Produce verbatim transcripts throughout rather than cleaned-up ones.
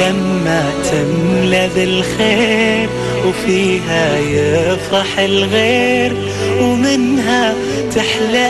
لما تملى بالخير وفيها يفرح الغير، ومنها تحلى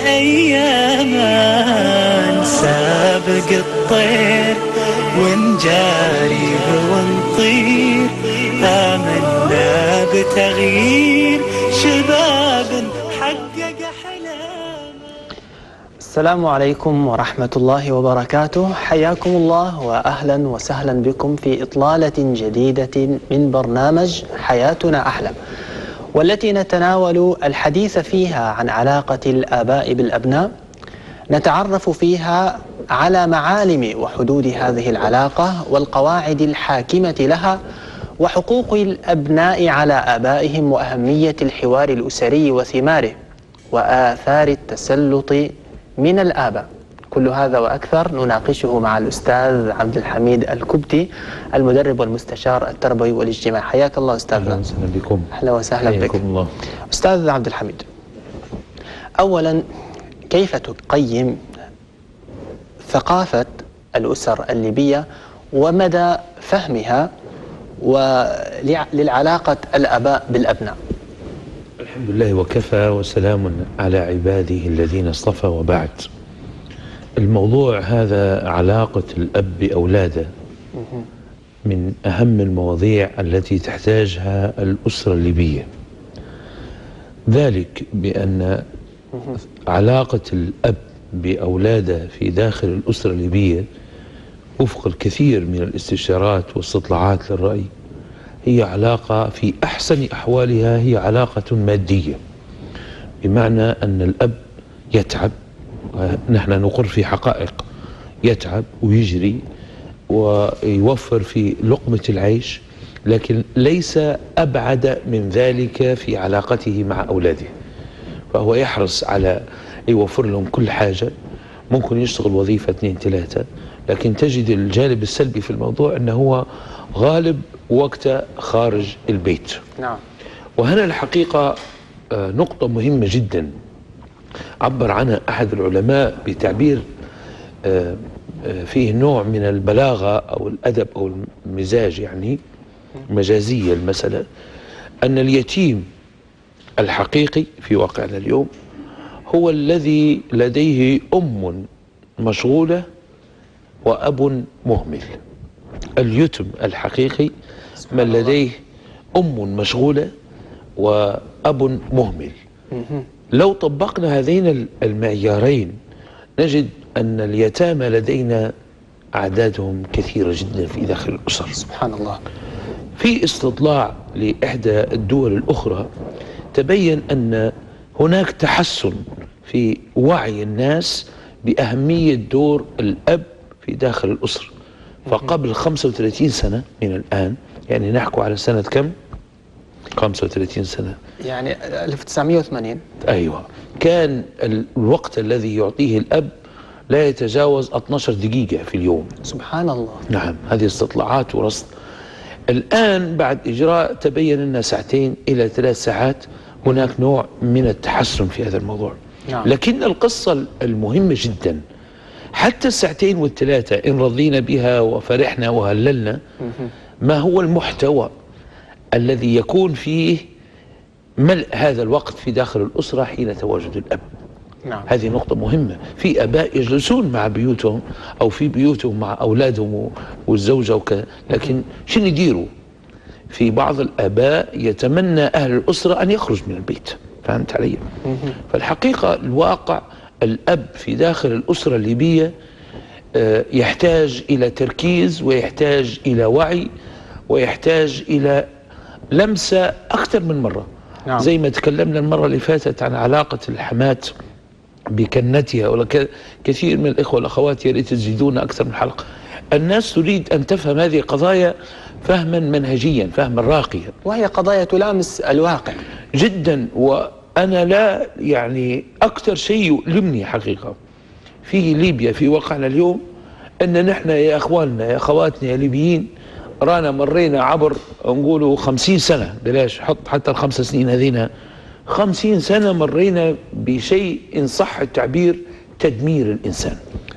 أيامنا نسابق الطير ونجاري ونطير، آمنا بتغيير شباب حقق حلام. السلام عليكم ورحمة الله وبركاته، حياكم الله وأهلا وسهلا بكم في إطلالة جديدة من برنامج حياتنا أحلى، والتي نتناول الحديث فيها عن علاقة الآباء بالأبناء، نتعرف فيها على معالم وحدود هذه العلاقة والقواعد الحاكمة لها، وحقوق الأبناء على آبائهم، وأهمية الحوار الأسري وثماره، وآثار التسلط من الآباء. كل هذا وأكثر نناقشه مع الأستاذ عبد الحميد الكبتي، المدرب والمستشار التربوي والاجتماعي. حياك الله أستاذنا. أهلا وسهلا بكم. أهلا وسهلا بك. الله. أستاذ عبد الحميد، أولا كيف تقيم ثقافة الأسر الليبية ومدى فهمها وللعلاقة الآباء بالأبناء؟ الحمد لله وكفى وسلام على عباده الذين اصطفى، وبعد. الموضوع هذا علاقة الأب بأولاده من أهم المواضيع التي تحتاجها الأسرة الليبية، ذلك بأن علاقة الأب بأولاده في داخل الأسرة الليبية وفق الكثير من الاستشارات واستطلاعات للرأي هي علاقة في أحسن أحوالها هي علاقة مادية، بمعنى أن الأب يتعب، ونحن نقر في حقائق، يتعب ويجري ويوفر في لقمة العيش، لكن ليس أبعد من ذلك في علاقته مع أولاده. فهو يحرص على يوفر لهم كل حاجة، ممكن يشتغل وظيفة اثنين ثلاثة، لكن تجد الجانب السلبي في الموضوع أنه هو غالب وقت خارج البيت. نعم. وهنا الحقيقة نقطة مهمة جدا عبر عنها أحد العلماء بتعبير فيه نوع من البلاغة أو الأدب أو المزاج، يعني مجازية المسألة، أن اليتيم الحقيقي في واقعنا اليوم هو الذي لديه أم مشغولة وأب مهمل. اليتم الحقيقي من لديه أم مشغولة وأب مهمل. لو طبقنا هذين المعيارين نجد أن اليتامى لدينا أعدادهم كثيرة جدا في داخل الأسر. سبحان الله. في استطلاع لإحدى الدول الأخرى تبين أن هناك تحسن في وعي الناس بأهمية دور الأب في داخل الأسرة. فقبل خمسة وثلاثين سنة من الآن، يعني نحكي على سنة كم؟ خمسة وثلاثين سنة، يعني ألف وتسعمئة وثمانين. أيوة. كان الوقت الذي يعطيه الأب لا يتجاوز اثنتي عشرة دقيقة في اليوم. سبحان الله. نعم، هذه استطلاعات ورصد. الآن بعد إجراء تبين أن ساعتين إلى ثلاث ساعات هناك نوع من التحسن في هذا الموضوع. نعم. لكن القصة المهمة جدا، حتى الساعتين والثلاثة إن رضينا بها وفرحنا وهللنا، ما هو المحتوى الذي يكون فيه ملء هذا الوقت في داخل الأسرة حين تواجد الأب؟ نعم. هذه نقطة مهمة. في آباء يجلسون مع بيوتهم أو في بيوتهم مع أولادهم والزوجة وكذا، لكن شنو يديروا؟ في بعض الآباء يتمنى أهل الأسرة أن يخرج من البيت. فهمت علي؟ فالحقيقة الواقع الأب في داخل الأسرة الليبية يحتاج إلى تركيز، ويحتاج إلى وعي، ويحتاج إلى لمسة أكثر من مرة. نعم. زي ما تكلمنا المرة اللي فاتت عن علاقة الحماة بكنتها، ولا كثير من الإخوة والأخوات يا ريت تزيدون أكثر من حلقة. الناس تريد أن تفهم هذه القضايا فهما منهجيا، فهما راقيا، وهي قضايا تلامس الواقع جدا. وأنا لا يعني أكثر شيء يؤلمني حقيقة في ليبيا في واقعنا اليوم أن نحن يا أخواننا يا أخواتنا يا ليبيين رانا مرينا عبر نقولوا خمسين سنة، بلاش حط حتى الخمس سنين هذينا، خمسين سنة مرينا بشيء إن صح التعبير تدمير الإنسان.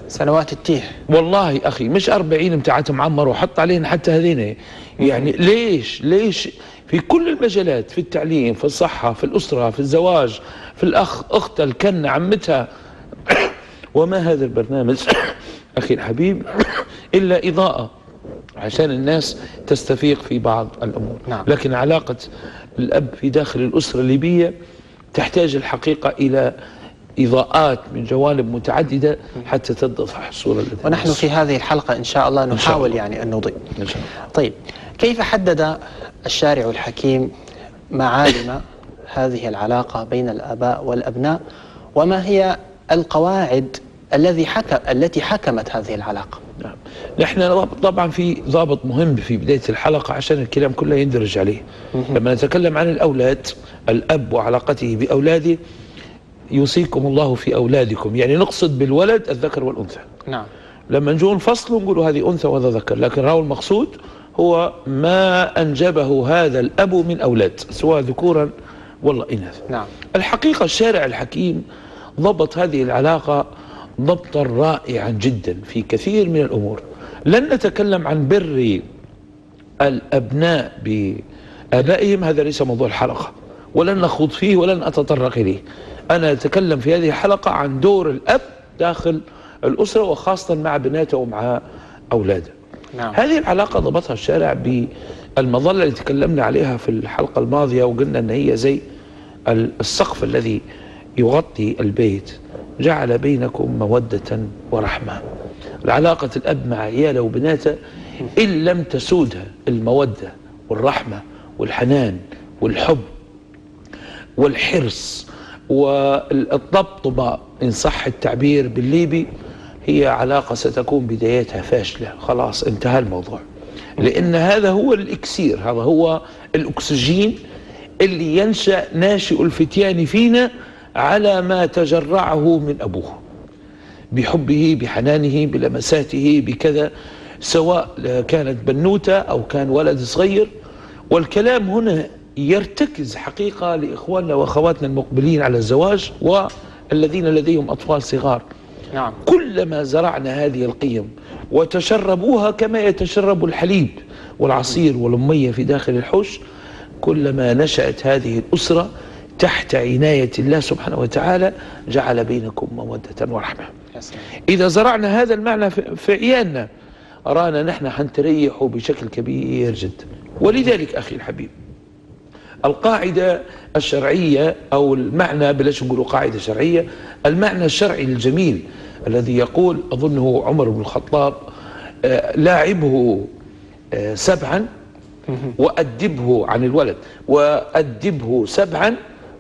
سنوات التيه والله أخي، مش أربعين بتاعت معمر وحط علينا حتى هذين. يعني ليش ليش في كل المجالات، في التعليم، في الصحة، في الأسرة، في الزواج، في الأخ، أختها، الكنة، عمتها. وما هذا البرنامج أخي الحبيب إلا إضاءة عشان الناس تستفيق في بعض الأمور. نعم. لكن علاقة الأب في داخل الأسرة الليبية تحتاج الحقيقة إلى إضاءات من جوانب متعددة حتى تتضح الصورة التي ونحن في هذه الحلقة إن شاء الله نحاول الله. يعني أن نضيء إن شاء الله. طيب، كيف حدد الشارع الحكيم معالم هذه العلاقة بين الآباء والأبناء، وما هي القواعد الذي حكم التي حكمت هذه العلاقة؟ نعم. نحن طبعا في ضابط مهم في بداية الحلقة عشان الكلام كله يندرج عليه. لما نتكلم عن الأولاد، الأب وعلاقته بأولاده، يوصيكم الله في أولادكم، يعني نقصد بالولد الذكر والأنثى. نعم. لما نجون نفصلوا نقولوا هذه أنثى وهذا ذكر، لكن راهو المقصود هو ما أنجبه هذا الأب من أولاد سواء ذكورا ولا إناث. نعم. الحقيقة الشارع الحكيم ضبط هذه العلاقة ضبطا رائعا جدا في كثير من الأمور. لن نتكلم عن بر الأبناء بآبائهم، هذا ليس موضوع الحلقة، ولن نخوض فيه ولن أتطرق إليه. أنا أتكلم في هذه الحلقة عن دور الأب داخل الأسرة، وخاصة مع بناته ومع أولاده. نعم. هذه العلاقة ضبطها الشارع بالمظلة اللي تكلمنا عليها في الحلقة الماضية، وقلنا أن هي زي السقف الذي يغطي البيت، جعل بينكم مودة ورحمة. العلاقة الأب مع عياله وبناته إن لم تسودها المودة والرحمة والحنان والحب والحرص والطبطبة إن صح التعبير بالليبي، هي علاقة ستكون بدايتها فاشلة. خلاص انتهى الموضوع، لأن هذا هو الإكسير، هذا هو الأكسجين اللي ينشأ ناشئ الفتيان فينا على ما تجرعه من أبوه، بحبه، بحنانه، بلمساته، بكذا، سواء كانت بنوتة أو كان ولد صغير. والكلام هنا يرتكز حقيقة لإخواننا وأخواتنا المقبلين على الزواج والذين لديهم أطفال صغار. نعم. كلما زرعنا هذه القيم وتشربوها كما يتشرب الحليب والعصير والأمية في داخل الحوش، كلما نشأت هذه الأسرة تحت عناية الله سبحانه وتعالى، جعل بينكم مودة ورحمة. إذا زرعنا هذا المعنى في عيالنا، أرانا نحن حنتريحوا بشكل كبير جدا. ولذلك أخي الحبيب، القاعدة الشرعية أو المعنى، بلاش نقول قاعدة شرعية، المعنى الشرعي الجميل الذي يقول، أظنه عمر بن الخطاب، آه لاعبه آه سبعا وأدبه عن الولد، وأدبه سبعا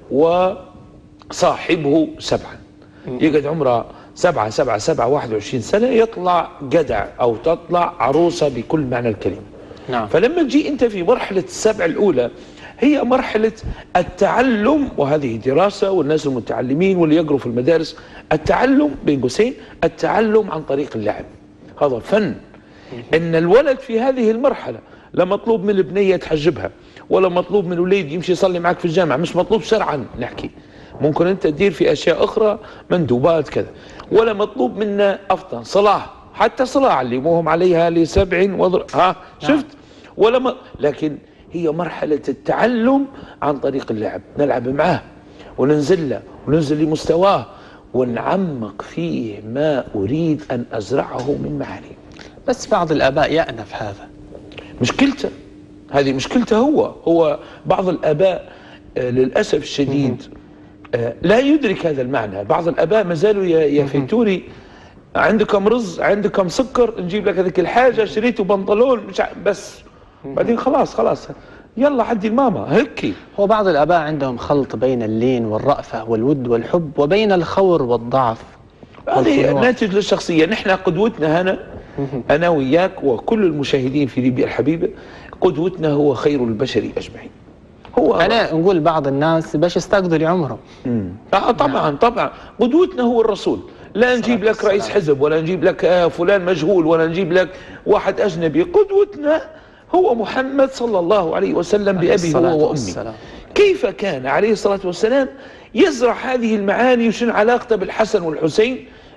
وصاحبه سبعا. يقعد عمره سبعة سبعة سبعة واحد وعشرين سنة، يطلع جدع أو تطلع عروسة بكل معنى الكلمة. نعم. فلما تجي أنت في مرحلة السبع الأولى، هي مرحلة التعلم، وهذه دراسة، والناس المتعلمين واللي يقروا في المدارس، التعلم بين قوسين، التعلم عن طريق اللعب، هذا فن. إن الولد في هذه المرحلة لا مطلوب من البنية تحجبها، ولا مطلوب من الوليد يمشي يصلي معك في الجامعة، مش مطلوب شرعا نحكي، ممكن أنت تدير في أشياء أخرى مندوبات كذا، ولا مطلوب منا أفضل صلاة، حتى صلاة علموهم عليها لسبع وضر، ها شفت؟ ولا م... لكن هي مرحلة التعلم عن طريق اللعب، نلعب معاه وننزل له وننزل لمستواه ونعمق فيه ما أريد أن أزرعه من معاني. بس بعض الآباء يأنف هذا، مشكلته هذه، مشكلته هو هو بعض الآباء آه للأسف الشديد آه لا يدرك هذا المعنى. بعض الآباء ما زالوا يفتوني، عندكم رز، عندكم سكر، نجيب لك هذيك الحاجة، شريته بنطلون مش بس، بعدين خلاص خلاص يلا عدي الماما هيك. هو بعض الآباء عندهم خلط بين اللين والرأفة والود والحب، وبين الخور والضعف. هذه ناتج للشخصية. نحن قدوتنا هنا، أنا وياك وكل المشاهدين في ليبيا الحبيبة، قدوتنا هو خير البشر أجمعين. هو أنا نقول بعض الناس باش يستقدوا لعمرهم. آه طبعا طبعا، قدوتنا هو الرسول. لا نجيب لك رئيس حزب، ولا نجيب لك آه فلان مجهول، ولا نجيب لك واحد أجنبي. قدوتنا هو محمد صلى الله عليه وسلم بأبي هو وأمي. كيف كان عليه الصلاة والسلام يزرع هذه المعاني، وشن علاقته بالحسن والحسين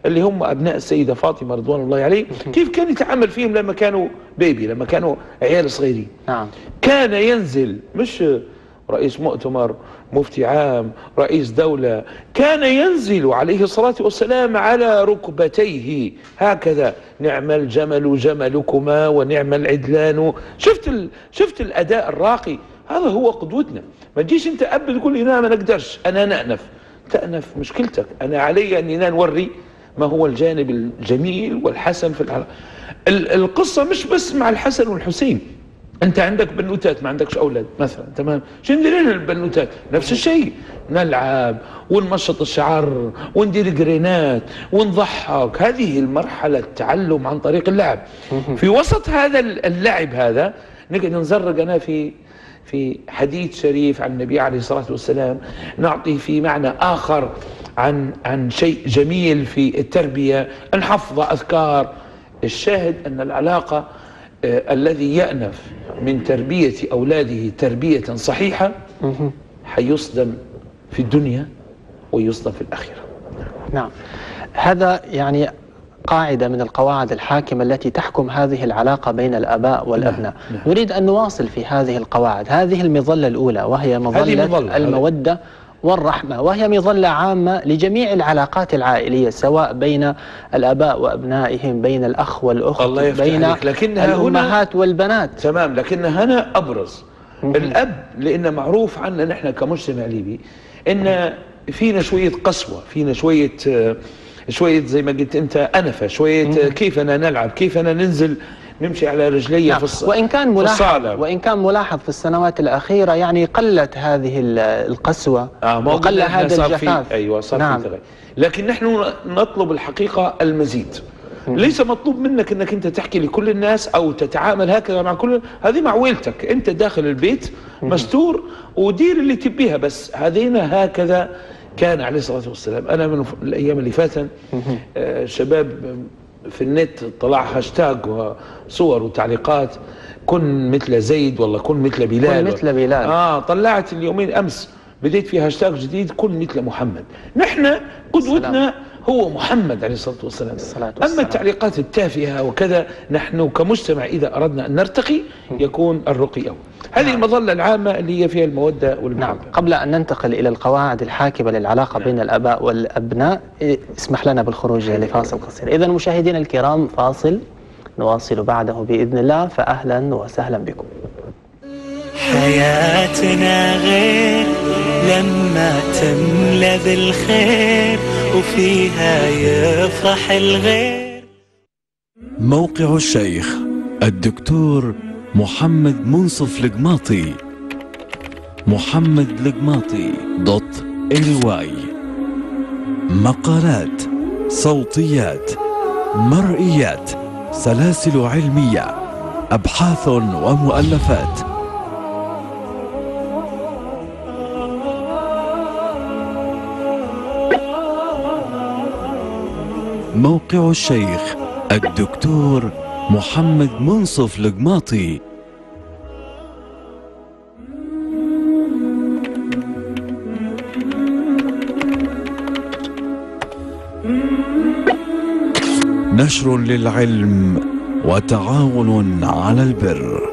اللي هم أبناء السيدة فاطمة رضوان الله عليه، كيف كان يتعامل فيهم لما كانوا بيبي، لما كانوا عيال صغيرين. نعم. كان ينزل، مش رئيس مؤتمر، مفتي عام، رئيس دولة، كان ينزل عليه الصلاة والسلام على ركبتيه هكذا: نعم الجمل جملكما ونعم العدلان. شفت ال... شفت الأداء الراقي؟ هذا هو قدوتنا. ما تجيش انت اب تقول لي لا ما نقدرش، انا نأنف. تأنف مشكلتك، انا علي اننا نوري ما هو الجانب الجميل والحسن في العلاقة. القصة مش بس مع الحسن والحسين، انت عندك بنوتات ما عندكش اولاد مثلا، تمام، شو ندير لنا البنوتات؟ نفس الشيء، نلعب ونمشط الشعر وندير جرينات ونضحك. هذه المرحلة التعلم عن طريق اللعب. في وسط هذا اللعب هذا نقعد نزرق انا في في حديث شريف عن النبي عليه الصلاة والسلام، نعطي في معنى آخر عن عن شيء جميل في التربية، نحفظ أذكار. الشاهد أن العلاقة آه الذي يأنف من تربية أولاده تربية صحيحة حيصدم في الدنيا ويصدم في الآخرة. نعم، هذا يعني قاعدة من القواعد الحاكمة التي تحكم هذه العلاقة بين الآباء والأبناء. نعم. نعم. نريد أن نواصل في هذه القواعد. هذه المظلة الأولى وهي مظلة, مظلة المودة والرحمة، وهي مظلة عامة لجميع العلاقات العائلية، سواء بين الآباء وأبنائهم، بين الأخ والأخت، الله بين الأمهات والبنات. تمام، لكنها هنا أبرز. الأب لأن معروف عنا نحن كمجتمع ليبي إن فينا شوية قسوة، فينا شوية شوية زي ما قلت أنت أنفة، شوية كيفنا نلعب، كيفنا ننزل نمشي على رجلي. نعم. في الص... وإن كان ملاحظ وإن كان ملاحظ في السنوات الأخيرة يعني قلت هذه القسوة آه وقل هذا الجفاف. أيوة صار. نعم. في تغير، لكن نحن نطلب الحقيقة المزيد. مم. ليس مطلوب منك أنك أنت تحكي لكل الناس أو تتعامل هكذا مع كل، هذه معويلتك أنت داخل البيت مستور ودير اللي تبيها، بس هذينا هكذا كان عليه الصلاة والسلام. أنا من الأيام اللي فاتن آه شباب في النت طلع هاشتاج وصور وتعليقات: كن مثل زيد، والله كن مثل بلال، كن مثل بلال. آه طلعت اليومين أمس بديت في هاشتاج جديد: كن مثل محمد. نحن قدوتنا هو محمد عليه الصلاة والسلام. الصلاة والسلام. أما التعليقات التافهة وكذا، نحن كمجتمع إذا أردنا أن نرتقي يكون الرقي أول. هذه نعم. المظلة العامة اللي هي فيها المودة والمحبة. نعم. قبل أن ننتقل إلى القواعد الحاكمة للعلاقة نعم. بين الآباء والأبناء، اسمح لنا بالخروج لفاصل قصير. إذن مشاهدينا الكرام، فاصل نواصل بعده بإذن الله، فأهلا وسهلا بكم. حياتنا غير لما تملى بالخير وفيها يفرح الغير. موقع الشيخ الدكتور محمد منصف القماطي، محمد القماطي دوت ال واي. مقالات، صوتيات، مرئيات، سلاسل علمية، أبحاث ومؤلفات. موقع الشيخ الدكتور محمد منصف القماطي. نشر للعلم وتعاون على البر.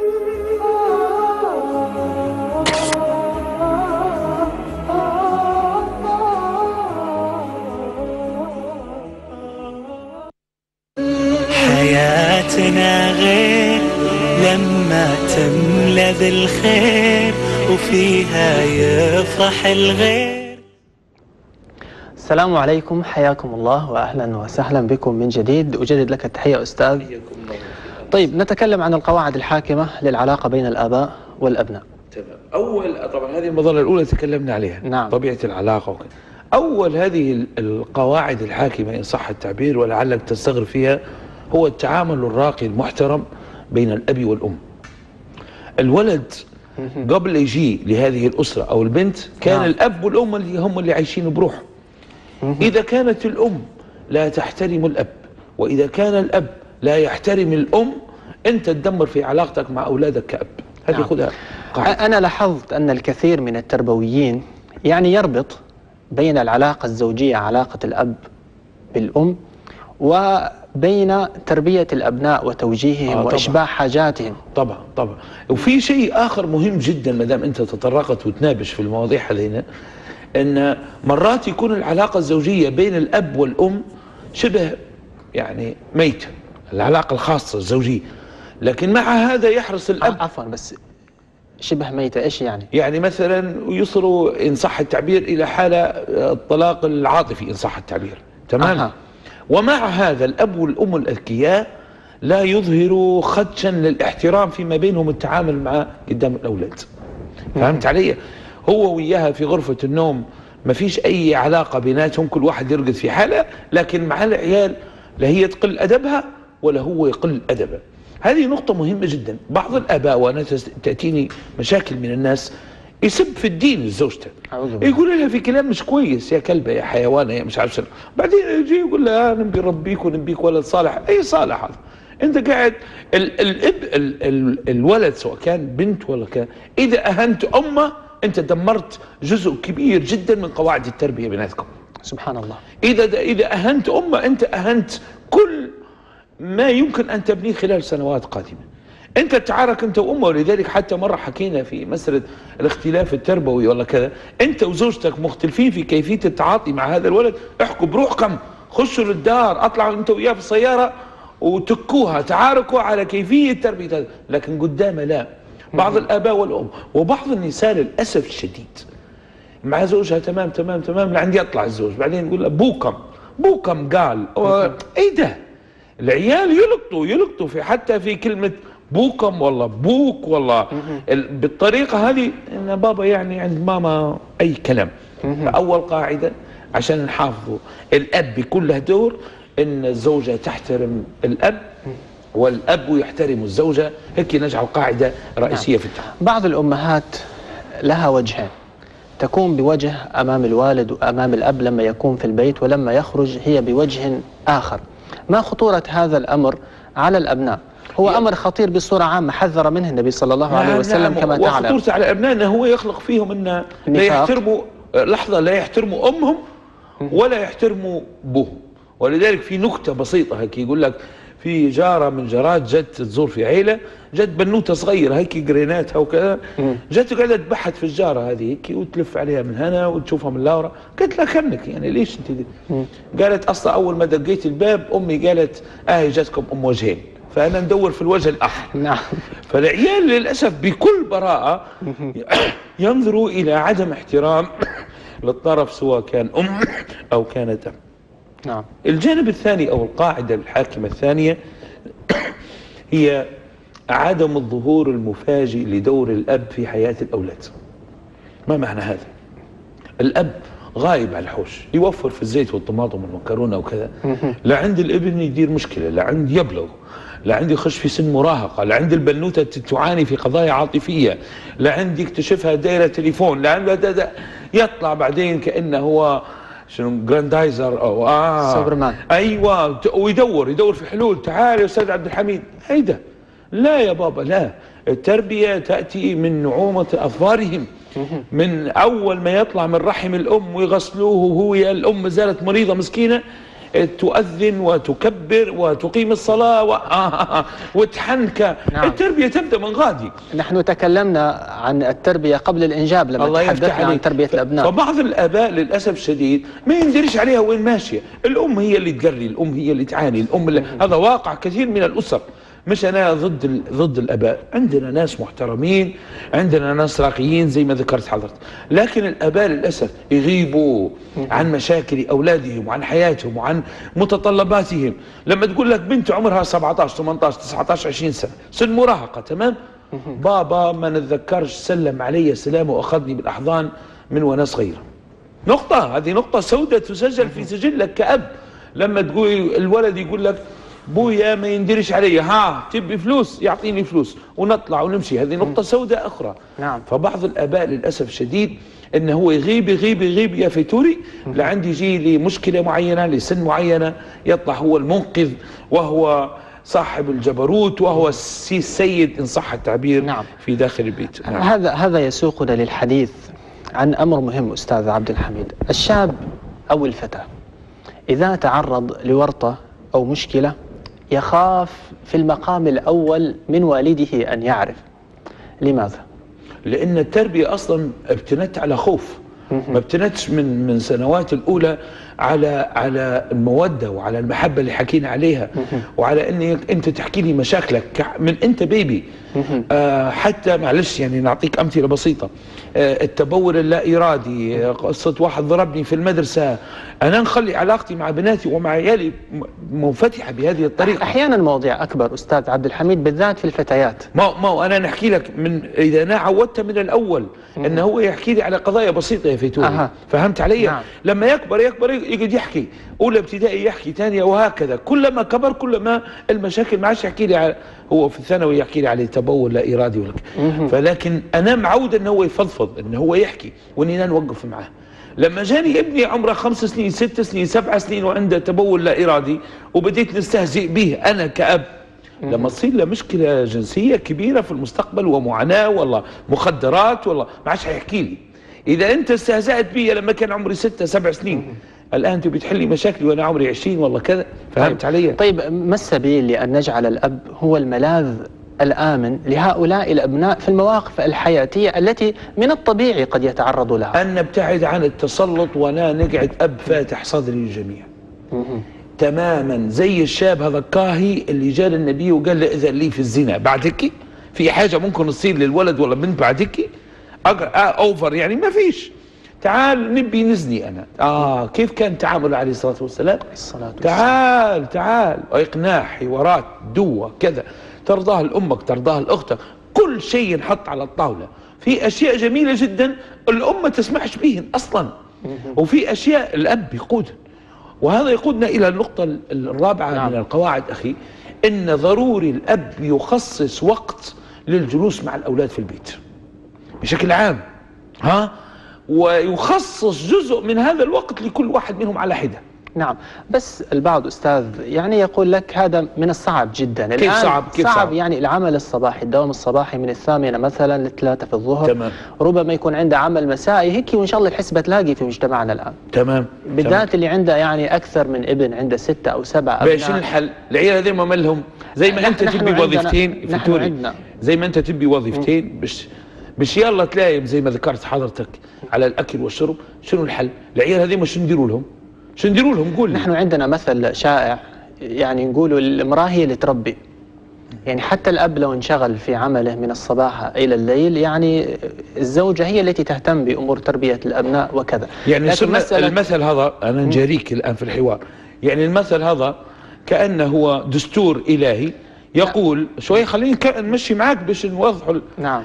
حياتنا غير لما تملى بالخير وفيها يفرح الغير. السلام عليكم، حياكم الله وأهلا وسهلا بكم من جديد. أجدد لك التحية أستاذ. طيب، نتكلم عن القواعد الحاكمة للعلاقة بين الآباء والأبناء. تمام. أول طبعا هذه المظلة الأولى تكلمنا عليها. نعم. طبيعة العلاقة وكذا. أول هذه القواعد الحاكمة إن صح التعبير ولعلك تستغرب فيها، هو التعامل الراقي المحترم بين الأب والأم. الولد قبل يجي لهذه الأسرة أو البنت كان نعم. الأب والأم اللي هم اللي عايشين بروحهم. إذا كانت الأم لا تحترم الأب، وإذا كان الأب لا يحترم الأم، أنت تدمر في علاقتك مع أولادك كأب. هذه نعم. خذها قاعدة. أنا لاحظت أن الكثير من التربويين يعني يربط بين العلاقة الزوجية، علاقة الأب بالأم، وبين تربية الأبناء وتوجيههم آه وإشباع حاجاتهم. طبعا طبعا. وفي شيء آخر مهم جدا ما دام أنت تطرقت وتنابش في المواضيع هذينا، أن مرات يكون العلاقة الزوجية بين الأب والأم شبه يعني ميتة، العلاقة الخاصة الزوجية، لكن مع هذا يحرص الأب. عفوا بس شبه ميتة إيش يعني؟ يعني مثلا يصلوا إن صح التعبير إلى حالة الطلاق العاطفي إن صح التعبير، تمام؟ أه. ومع هذا الأب والأم الأذكياء لا يظهروا خدشا للاحترام فيما بينهم التعامل مع قدام الأولاد. فهمت علي؟ هو وياها في غرفة النوم ما فيش أي علاقة بيناتهم، كل واحد يرقد في حالة، لكن مع العيال لا هي تقل أدبها ولا هو يقل أدبه. هذه نقطة مهمة جدا. بعض الآباء وأنا تأتيني مشاكل من الناس يسب في الدين زوجته، يقول لها في كلام مش كويس، يا كلبة يا حيوانة يا مش عارف شنو، بعدين يجي يقول لها أنا نبي ربيك ونبيك ولد صالح. أي صالح هذا؟ أنت قاعد ال الاب ال ال الولد سواء كان بنت ولا كان، إذا أهنت أمه أنت دمرت جزء كبير جدا من قواعد التربية بيناتكم. سبحان الله. إذا إذا أهنت أمه أنت أهنت كل ما يمكن أن تبنيه خلال سنوات قادمة. أنت تعارك أنت وأمه، ولذلك حتى مرة حكينا في مسألة الاختلاف التربوي ولا كذا، أنت وزوجتك مختلفين في كيفية التعاطي مع هذا الولد، احكوا بروحكم، خشوا للدار، اطلعوا أنت وياه في السيارة وتكوها، تعاركوا على كيفية تربية هذا، لكن قدامه لا. بعض الآباء والأم وبعض النساء للأسف الشديد مع زوجها تمام تمام تمام لعندي يطلع الزوج، بعدين يقول له بوكم بوكم قال ايه ده؟ العيال يلقطوا يلقطوا في حتى في كلمة بوكم والله بوك والله بالطريقة هذه، ان بابا يعني عند ماما اي كلام. فاول قاعدة عشان نحافظوا الاب بيكون له دور، ان الزوجة تحترم الاب والاب يحترم الزوجة، هيك نجعل قاعدة رئيسية في التعامل. بعض الامهات لها وجهين، تكون بوجه امام الوالد وامام الاب لما يكون في البيت، ولما يخرج هي بوجه اخر. ما خطورة هذا الامر على الابناء؟ هو امر خطير بصورة عامة، حذر منه النبي صلى الله عليه وسلم نعم كما تعلم. وخطورته على الابناء انه هو يخلق فيهم ان لا يحترموا لحظة لا يحترموا امهم ولا يحترموا ابوهم. ولذلك في نكتة بسيطة هيك يقول لك في جارة من جارات جت تزور في عيلة، جت بنوتة صغيرة هيك قريناتها وكذا، جت وقاعدة تبحث في الجارة هذه هيك وتلف عليها من هنا وتشوفها من لورا، قالت لها خنك يعني ليش انت دي؟ قالت اصلا اول ما دقيت الباب امي قالت اهي جاتكم ام وجهين، فانا ندور في الوجه الاخر. نعم. فالعيال للاسف بكل براءة ينظروا الى عدم احترام للطرف سواء كان ام او كانت اب. نعم. الجانب الثاني او القاعدة الحاكمة الثانية هي عدم الظهور المفاجئ لدور الاب في حياة الاولاد. ما معنى هذا؟ الاب غايب على الحوش، يوفر في الزيت والطماطم والمكرونة وكذا، لا عند الابن يدير مشكلة، لا عند يبلغ، لا عندي يخش في سن مراهقة، لا عند البنوتة تعاني في قضايا عاطفية، لا عندي يكتشفها دايرة تليفون، لا عند يطلع بعدين كأنه هو شنو جراندايزر او اه سوبرمان. ايوه، ويدور يدور في حلول. تعال يا استاذ عبد الحميد، هيدا لا يا بابا لا. التربية تأتي من نعومة اظفارهم، من اول ما يطلع من رحم الام ويغسلوه وهو يا الام زالت مريضة مسكينة تؤذن وتكبر وتقيم الصلاة و... آه وتحنك. نعم. التربية تبدأ من غادي. نحن تكلمنا عن التربية قبل الإنجاب لما تحدثنا عن تربية ف... الأبناء. فبعض الآباء للأسف الشديد ما يندرش عليها وين ماشية، الأم هي اللي تقري، الأم هي اللي تعاني، الأم اللي... هذا واقع كثير من الأسر. مش أنا ضد ال... ضد الآباء، عندنا ناس محترمين، عندنا ناس راقيين زي ما ذكرت حضرتك، لكن الآباء للأسف يغيبوا عن مشاكل أولادهم وعن حياتهم وعن متطلباتهم. لما تقول لك بنت عمرها سبعة عشر ثمانية عشر تسعة عشر عشرين سنة، سن مراهقة، تمام؟ بابا ما نتذكرش سلم علي السلام وأخذني بالأحضان من وأنا صغيرة. نقطة، هذه نقطة سوداء تسجل في سجلك كأب. لما تقول الولد يقول لك بويا ما يندرش علي، ها تبي فلوس يعطيني فلوس ونطلع ونمشي، هذه نقطة سوداء أخرى. نعم. فبعض الآباء للأسف الشديد إنه هو يغيب يغيب يغيب يا فيتوري لعندي يجي لمشكلة معينة لسن معينة، يطلع هو المنقذ وهو صاحب الجبروت وهو السيد إن صح التعبير. نعم. في داخل البيت. نعم. هذا هذا يسوقنا للحديث عن أمر مهم أستاذ عبد الحميد. الشاب أو الفتى إذا تعرض لورطة أو مشكلة يخاف في المقام الأول من والده أن يعرف. لماذا؟ لأن التربية أصلا ابتنت على خوف، ما ابتنتش من من سنوات الأولى على على المودة وعلى المحبة اللي حكينا عليها، وعلى أنك أنت تحكي لي مشاكلك من أنت بيبي. آه حتى معلش يعني نعطيك أمثلة بسيطة. آه التبول اللا إرادي، آه قصة واحد ضربني في المدرسة، أنا نخلي علاقتي مع بناتي ومع عيالي منفتحة بهذه الطريقة. أحيانا المواضيع أكبر أستاذ عبد الحميد، بالذات في الفتيات. ما ما أنا نحكي لك من إذا أنا عودت من الأول أنه هو يحكي لي على قضايا بسيطة يا فيتوري. أه. فهمت علي؟ نعم. لما يكبر يكبر يقعد يحكي، أولى ابتدائي يحكي، ثانية، وهكذا. كلما كبر كلما المشاكل ما عادش يحكي لي على، هو في الثانوي يحكي لي على تبول لا إرادي ولك. فلكن أنا معود أنه هو يفضفض، أنه هو يحكي وإني أنا نوقف معه. لما جاني ابني عمره خمس سنين ست سنين سبع سنين وعنده تبول لا إرادي وبديت نستهزئ به أنا كأب، لما تصير له مشكلة جنسية كبيرة في المستقبل ومعاناة والله مخدرات والله ما عادش هيحكي لي. إذا أنت استهزأت بي لما كان عمري ستة سبع سنين، الآن أنت بتحلي مشاكلي وأنا عمري عشرين والله كذا. فهمت طيب. علي؟ طيب ما السبيل لأن نجعل الأب هو الملاذ الآمن لهؤلاء الأبناء في المواقف الحياتية التي من الطبيعي قد يتعرضوا لها؟ أن نبتعد عن التسلط وأنا نقعد أب فاتح صدري للجميع. تماما زي الشاب هذا الكاهي اللي جاء للنبي وقال له إذن لي في الزنا، بعدك في حاجة ممكن تصير للولد ولا بنت بعدك؟ أوفر يعني ما فيش. تعال نبي نزني أنا. آه كيف كان تعامل عليه الصلاة والسلام؟ الصلاة والسلام. تعال تعال، إقناع، حوارات، دوة كذا، ترضاها لأمك ترضاها لأختك، كل شيء ينحط على الطاولة. في أشياء جميلة جدا الأم ما تسمحش بهن أصلا، وفي أشياء الأب يقودها. وهذا يقودنا إلى النقطة الرابعة نعم. من القواعد أخي، إن ضروري الأب يخصص وقت للجلوس مع الأولاد في البيت بشكل عام، ها، ويخصص جزء من هذا الوقت لكل واحد منهم على حدة. نعم، بس البعض أستاذ يعني يقول لك هذا من الصعب جدا. كيف صعب؟ كيف صعب, صعب يعني العمل الصباحي، الدوام الصباحي من الثامنة مثلا للثلاثة في الظهر. تمام. ربما يكون عنده عمل مسائي هيك، وإن شاء الله الحسبة تلاقي في مجتمعنا الآن. تمام. بالذات اللي عنده يعني أكثر من ابن، عنده ستة أو سبعة أبناء. شنو الحل؟ العيال هذول ما مالهم زي ما أنت تبي وظيفتين في توري، زي ما أنت تبي وظيفتين بش مش يلا تلاقي زي ما ذكرت حضرتك على الأكل والشرب. شنو الحل؟ العيال هذول شنو نديروا لهم؟ شنو نديروا لهم؟ قول. نحن عندنا مثل شائع يعني نقولوا المرأة هي اللي تربي. يعني حتى الأب لو انشغل في عمله من الصباح إلى الليل، يعني الزوجة هي التي تهتم بأمور تربية الأبناء وكذا. يعني المثل هذا أنا نجاريك الآن في الحوار، يعني المثل هذا كأنه هو دستور إلهي يقول نعم. شوي خليني نمشي معاك باش نوضحوا. نعم.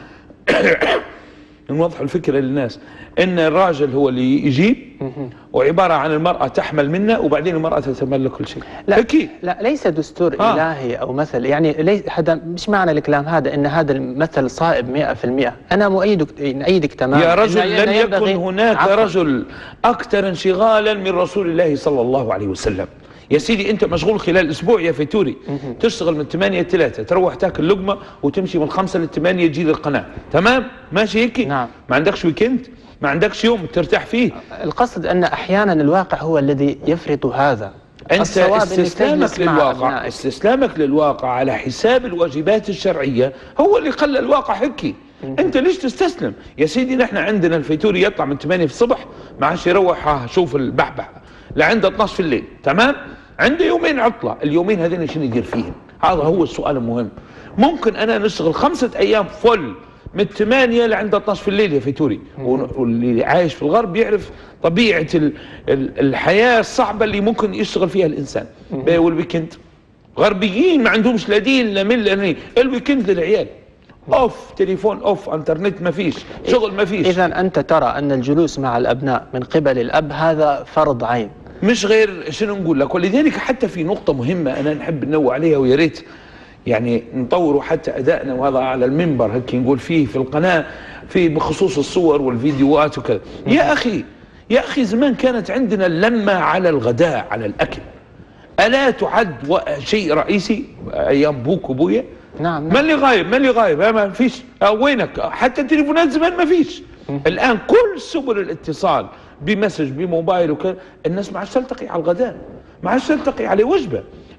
نوضح الفكرة للناس ان الراجل هو اللي يجيب وعبارة عن المرأة تحمل منه وبعدين المرأة تتملك كل شيء. لا أكيد. لا ليس دستور آه. إلهي او مثل، يعني ليس هذا مش معنى الكلام هذا ان هذا المثل صائب مئة في المئة. انا مؤيدك نأيدك تماما. يا رجل لم يكن هناك عفو. رجل اكثر انشغالا من رسول الله صلى الله عليه وسلم. يا سيدي انت مشغول خلال اسبوع يا فيتوري، تشتغل من ثمانية لثلاثة، تروح تاكل لقمه وتمشي من خمسة لثمانية تجي للقناه، تمام؟ ماشي هيك؟ نعم. ما عندكش ويكند؟ ما عندكش يوم ترتاح فيه؟ القصد ان احيانا الواقع هو الذي يفرض هذا. انت استسلامك للواقع، استسلامك للواقع على حساب الواجبات الشرعيه هو اللي خلى الواقع هيك. انت ليش تستسلم؟ يا سيدي نحن عندنا الفيتوري يطلع من ثمانية في الصبح ما عادش يروح شوف البحبح لعند اثنعش في الليل، تمام؟ عنده يومين عطله، اليومين هذين شنو يدير فيهم؟ هذا هو السؤال المهم. ممكن انا نشتغل خمسة ايام فل من ثمانية لعند اثنعش في الليل يا فيتوري، واللي عايش في الغرب يعرف طبيعه الحياه الصعبه اللي ممكن يشتغل فيها الانسان. والويكند غربيين ما عندهمش لا دين لا مله لا، الويكند للعيال اوف، تليفون اوف، انترنت ما فيش، شغل ما فيش. اذا انت ترى ان الجلوس مع الابناء من قبل الاب هذا فرض عين، مش غير. شنو نقول لك؟ ولذلك حتى في نقطة مهمة أنا نحب ننوه عليها ويا ريت يعني نطوروا حتى أدائنا، وهذا على المنبر هيك نقول فيه في القناة في بخصوص الصور والفيديوهات وكذا. يا أخي يا أخي زمان كانت عندنا اللمة على الغداء على الأكل، ألا تعد شيء رئيسي أيام بوك وبويا؟ نعم, نعم. ما اللي غايب؟ ما اللي غايب؟ ما فيش. وينك؟ حتى التليفونات زمان ما فيش. الآن كل سبل الاتصال بمسج بموبايل وكذا، الناس ما عادش تلتقي على الغداء، ما عادش تلتقي على وجبه.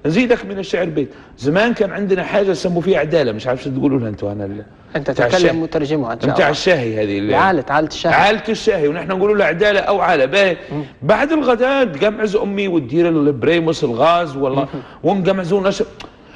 نزيدك من الشعر بيت. زمان كان عندنا حاجه سموا فيها عداله، مش عارف شو تقولوا لها انتم. انا انت تتكلم مترجمها ان شاء الله. بتاع الشاهي هذه عالة عالة الشاهي، عالة الشاهي، ونحن نقول لها عداله او عاله. باهي بعد الغداء تقمعز امي وتدير البريموس الغاز والله ونقمعزون نشر.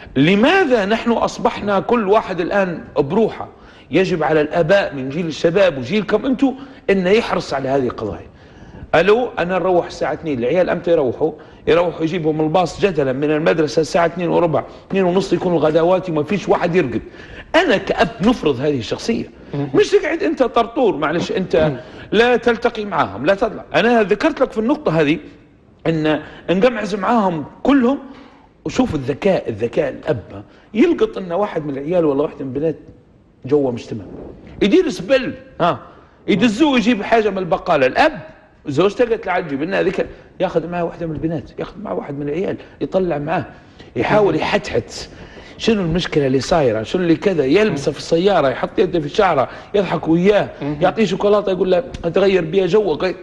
لماذا نحن اصبحنا كل واحد الان بروحه؟ يجب على الاباء من جيل الشباب وجيلكم انتم انه يحرص على هذه القضايا. الو انا نروح الساعه اثنين، العيال امتى يروحوا؟ يروحوا يجيبهم الباص جدلا من المدرسه الساعه اثنين وربع، اثنين ونص يكونوا الغدوات وما فيش واحد يرقد. انا كأب نفرض هذه الشخصيه، مش تقعد انت طرطور معلش انت لا تلتقي معاهم لا تطلع. انا ذكرت لك في النقطه هذه ان نقمعز معاهم كلهم. وشوف الذكاء، الذكاء الاب يلقط ان واحد من العيال ولا واحده من البنات جوا مش تمام، يدير سبل ها يدزوه يجيب حاجه من البقاله. الاب زوجته قالت له عجب لنا هذيك، ياخذ معاه واحده من البنات، ياخذ معاه واحد من العيال، يطلع معاه، يحاول يحتحت شنو المشكله اللي صايره، شنو اللي كذا، يلبسه في السياره، يحط يده في شعره، يضحك وياه، يعطيه شوكولاته يقول له تغير بها جوك.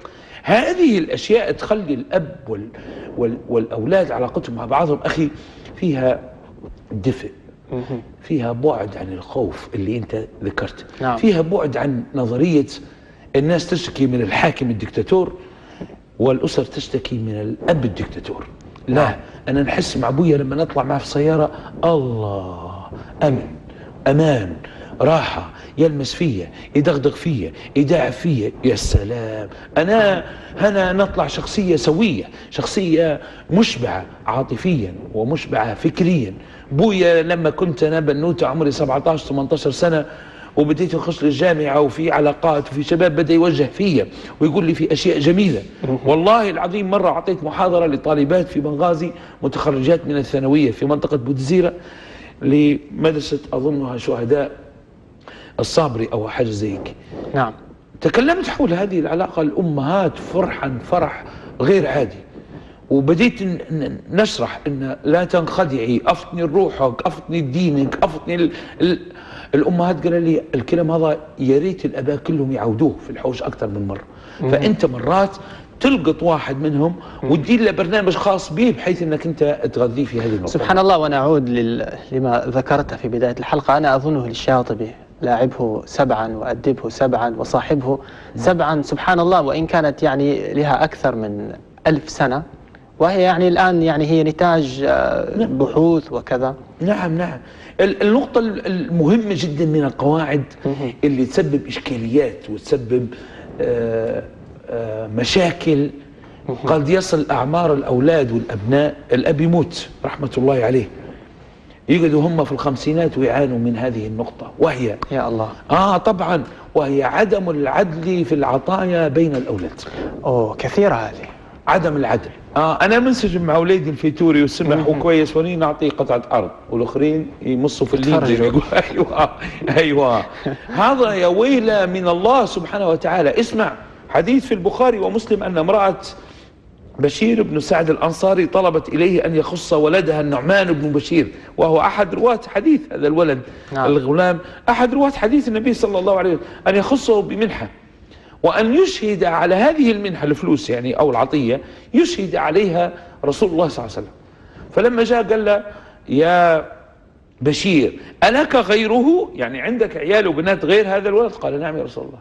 هذه الاشياء تخلي الاب وال وال والاولاد علاقتهم مع بعضهم اخي فيها دفء، فيها بعد عن الخوف اللي انت ذكرت، نعم. فيها بعد عن نظريه الناس تشتكي من الحاكم الدكتاتور والاسر تشتكي من الاب الدكتاتور. لا نعم. انا نحس مع ابويا لما نطلع معه في السياره الله امن امان راحه، يلمس فيا يدغدغ فيا يداعب فيا، يا سلام. انا هنا نطلع شخصيه سويه، شخصيه مشبعه عاطفيا ومشبعه فكريا. بويا لما كنت انا بنوته عمري سبعة عشر ثمانية عشر سنه وبديت اخش للجامعه وفي علاقات وفي شباب بدا يوجه فيا ويقول لي في اشياء جميله. والله العظيم مره اعطيت محاضره لطالبات في بنغازي متخرجات من الثانويه في منطقه بودزيره لمدرسه اظنها شهداء الصابري او حاجه زي هيك. نعم. تكلمت حول هذه العلاقه، الامهات فرحا فرح غير عادي، وبديت نشرح ان لا تنخدعي، افطني لروحك، افطني لدينك، افطني ال... ال... الامهات قالوا لي الكلام هذا يا ريت الاباء كلهم يعودوه في الحوش اكثر من مره. مم. فانت مرات تلقط واحد منهم وتدير له برنامج خاص به بحيث انك انت تغذيه في هذه النقطه. سبحان الله. ونعود لل... لما ذكرته في بدايه الحلقه، انا اظنه للشاطبي، لاعبه سبعا وأدبه سبعا وصاحبه سبعا. سبحان الله. وإن كانت يعني لها أكثر من ألف سنة، وهي يعني الآن يعني هي نتاج بحوث وكذا. نعم نعم. النقطة المهمة جدا من القواعد اللي تسبب إشكاليات وتسبب آآ آآ مشاكل، قد يصل أعمار الأولاد والأبناء، الأب يموت رحمة الله عليه، يقعدوا هم في الخمسينات ويعانوا من هذه النقطة، وهي يا الله آه طبعا وهي عدم العدل في العطايا بين الأولاد. أوه كثيرة هذه عدم العدل. آه أنا منسجم مع أولادي الفيتوري والسمح وكويس، وني نعطيه قطعة أرض والآخرين يمصوا في الليل زي ما يقول. أيوة أيوة. هذا يا ويلة من الله سبحانه وتعالى. اسمع حديث في البخاري ومسلم أن امرأة بشير بن سعد الأنصاري طلبت إليه أن يخص ولدها النعمان بن بشير، وهو أحد رواة حديث هذا الولد. نعم. الغلام أحد رواة حديث النبي صلى الله عليه وسلم، أن يخصه بمنحة وأن يشهد على هذه المنحة الفلوس يعني أو العطية، يشهد عليها رسول الله صلى الله عليه وسلم. فلما جاء قال له يا بشير ألك غيره، يعني عندك عيال وبنات غير هذا الولد؟ قال نعم يا رسول الله.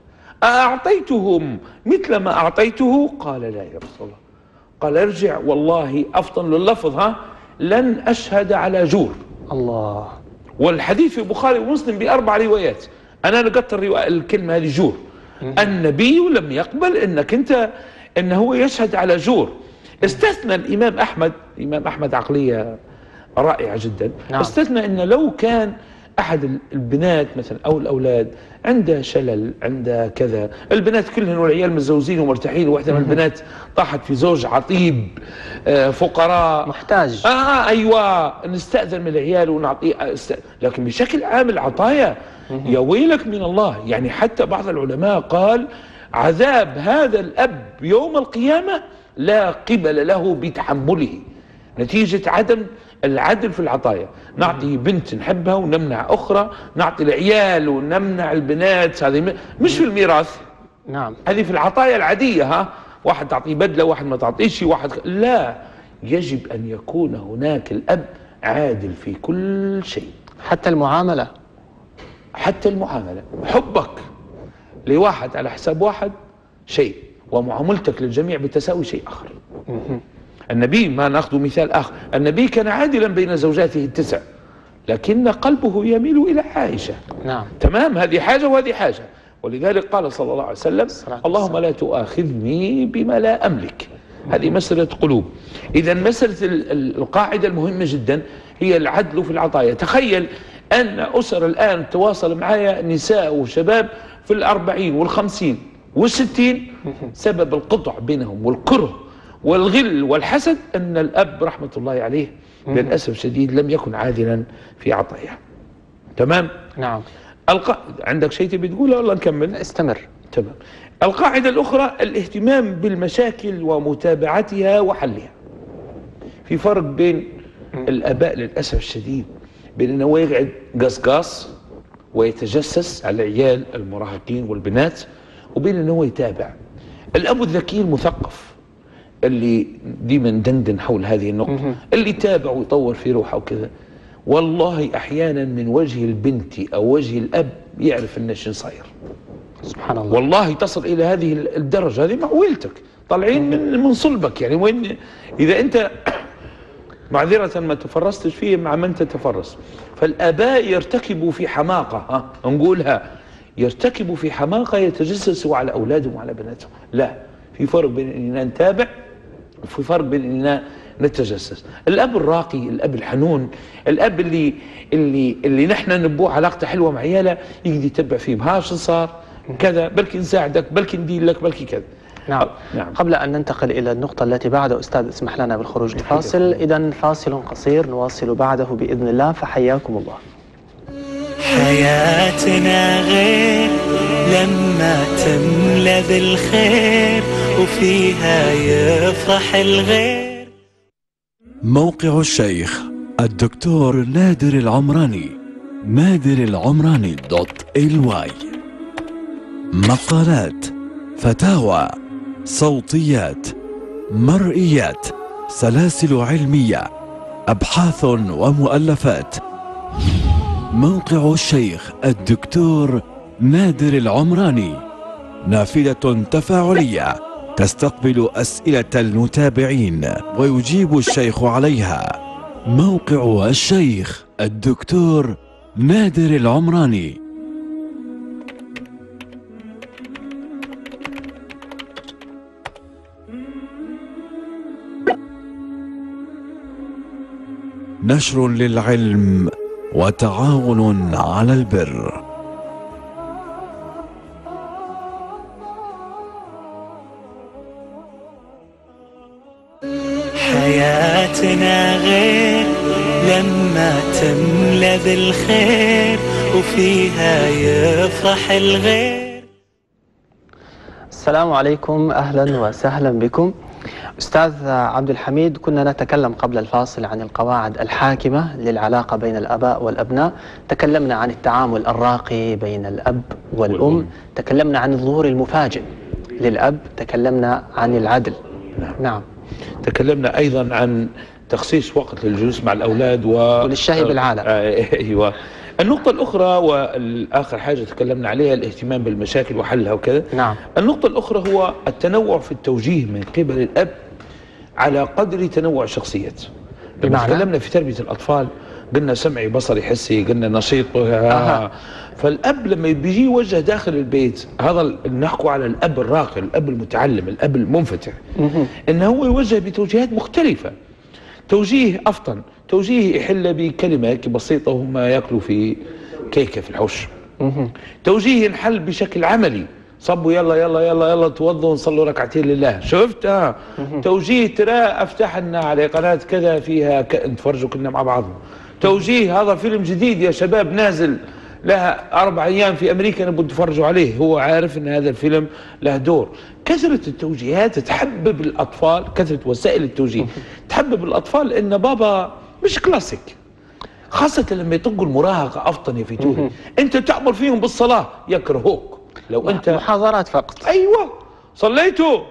أعطيتهم مثل ما أعطيته؟ قال لا يا رسول الله. قال ارجع والله أفطن لللفظ ها لن أشهد على جور. الله. والحديث في البخاري ومسلم بأربع روايات. أنا لقيت الكلمة هذه جور. النبي لم يقبل انك انت ان هو يشهد على جور. استثنى الامام احمد، الامام احمد عقليه رائعه جدا. نعم. استثنى ان لو كان احد البنات مثلا او الاولاد عنده شلل، عنده كذا، البنات كلهن والعيال متزوجين ومرتاحين، واحده من البنات طاحت في زوج عطيب فقراء محتاج، اه ايوه نستاذن من العيال ونعطيه، لكن بشكل عام العطايا يا ويلك من الله. يعني حتى بعض العلماء قال عذاب هذا الأب يوم القيامة لا قبل له بتحمله نتيجة عدم العدل في العطايا. نعطي بنت نحبها ونمنع أخرى، نعطي العيال ونمنع البنات، هذه مش في الميراث. نعم. هذه في العطايا العادية، ها واحد تعطيه بدلة، واحد ما تعطيش، واحد لا يجب أن يكون هناك الأب عادل في كل شيء، حتى المعاملة. حتى المعاملة. حبك لواحد على حساب واحد شيء، ومعاملتك للجميع بالتساوي شيء آخر. النبي، ما نأخذ مثال آخر، النبي كان عادلا بين زوجاته التسع، لكن قلبه يميل إلى عائشة. نعم. تمام، هذه حاجة وهذه حاجة. ولذلك قال صلى الله عليه وسلم: اللهم لا تؤاخذني بما لا أملك. هذه مسألة قلوب. إذا مسألة القاعدة المهمة جدا هي العدل في العطايا. تخيل أن أسر الآن تواصل معايا نساء وشباب في الأربعين والخمسين والستين، سبب القطع بينهم والكره والغل والحسد أن الأب رحمة الله عليه للأسف الشديد لم يكن عادلا في عطاياه. تمام؟ نعم. الق... عندك شيء تبي تقوله ولا نكمل؟ استمر. تمام. القاعدة الأخرى الاهتمام بالمشاكل ومتابعتها وحلها. في فرق بين الآباء للأسف الشديد بين أنه هو يقعد قصقاص ويتجسس على العيال المراهقين والبنات، وبين أنه هو يتابع. الأب الذكي المثقف اللي ديما دندن حول هذه النقطة، اللي يتابع ويطور في روحه وكذا، والله أحيانا من وجه البنت أو وجه الأب يعرف أنه شن صاير. سبحان الله. والله تصل إلى هذه الدرجة. هذه معويلتك طالعين من من صلبك، يعني وين إذا أنت معذرة ما تفرستش فيه مع من تتفرس. فالآباء يرتكبوا في حماقة، ها نقولها، يرتكبوا في حماقة يتجسسوا على أولادهم وعلى بناتهم. لا، في فرق بين أننا نتابع وفي فرق بين أننا نتجسس. الأب الراقي، الأب الحنون، الأب اللي اللي اللي نحن نبوه علاقته حلوة مع عياله، يقدر يتبع فيهم ها شو صار كذا، بلكي نساعدك، بلكي ندير لك، بلكي كذا. نعم. نعم. قبل أن ننتقل إلى النقطة التي بعدها أستاذ اسمح لنا بالخروج لفاصل، إذا فاصل قصير نواصل بعده بإذن الله، فحياكم الله. حياتنا غير لما تملى بالخير وفيها يفرح الغير. موقع الشيخ الدكتور نادر العمراني، نادر العمراني دوت ال واي. مقالات، فتاوى، صوتيات، مرئيات، سلاسل علمية، أبحاث ومؤلفات. موقع الشيخ الدكتور نادر العمراني، نافذة تفاعلية تستقبل أسئلة المتابعين ويجيب الشيخ عليها. موقع الشيخ الدكتور نادر العمراني. نشر للعلم وتعاون على البر. حياتنا غير لما تملى بالخير وفيها يفرح الغير. السلام عليكم، أهلا وسهلا بكم. أستاذ عبد الحميد، كنا نتكلم قبل الفاصل عن القواعد الحاكمة للعلاقة بين الآباء والأبناء، تكلمنا عن التعامل الراقي بين الأب والأم، تكلمنا عن الظهور المفاجئ للأب، تكلمنا عن العدل. نعم, نعم. تكلمنا أيضا عن تخصيص وقت للجلوس مع الأولاد و... وللشاي بالعالم. أيوة. النقطة الأخرى والآخر حاجة تكلمنا عليها الاهتمام بالمشاكل وحلها وكذا. نعم. النقطة الأخرى هو التنوع في التوجيه من قبل الأب على قدر تنوع الشخصيات. لما تكلمنا في تربية الأطفال قلنا سمعي بصري حسي، قلنا نشيط. آه. فالأب لما بيجي يوجه داخل البيت، هذا نحكوا على الأب الراقي، الأب المتعلم، الأب المنفتح، إنه هو يوجه بتوجيهات مختلفة. توجيه أفطن، توجيه يحل بكلمة بسيطة وهم يأكلوا في كيكة في الحوش. توجيه ينحل بشكل عملي، صبوا يلا يلا يلا يلا توضوا ونصلوا ركعتين لله. شفت؟ آه. توجيه ترى افتح لنا على قناة كذا فيها ك... نتفرجوا كلنا مع بعض. توجيه هذا فيلم جديد يا شباب نازل لها أربع أيام في أمريكا نبغوا نتفرجوا عليه، هو عارف أن هذا الفيلم له دور. كثرة التوجيهات تحبب الأطفال، كثرة وسائل التوجيه تحبب الأطفال أن بابا مش كلاسيك، خاصة لما يطقوا المراهقة أفطن يفيتوه. أنت تأمر فيهم بالصلاة يكرهوك. لو أنت محاضرات فقط. أيوة، صليتوا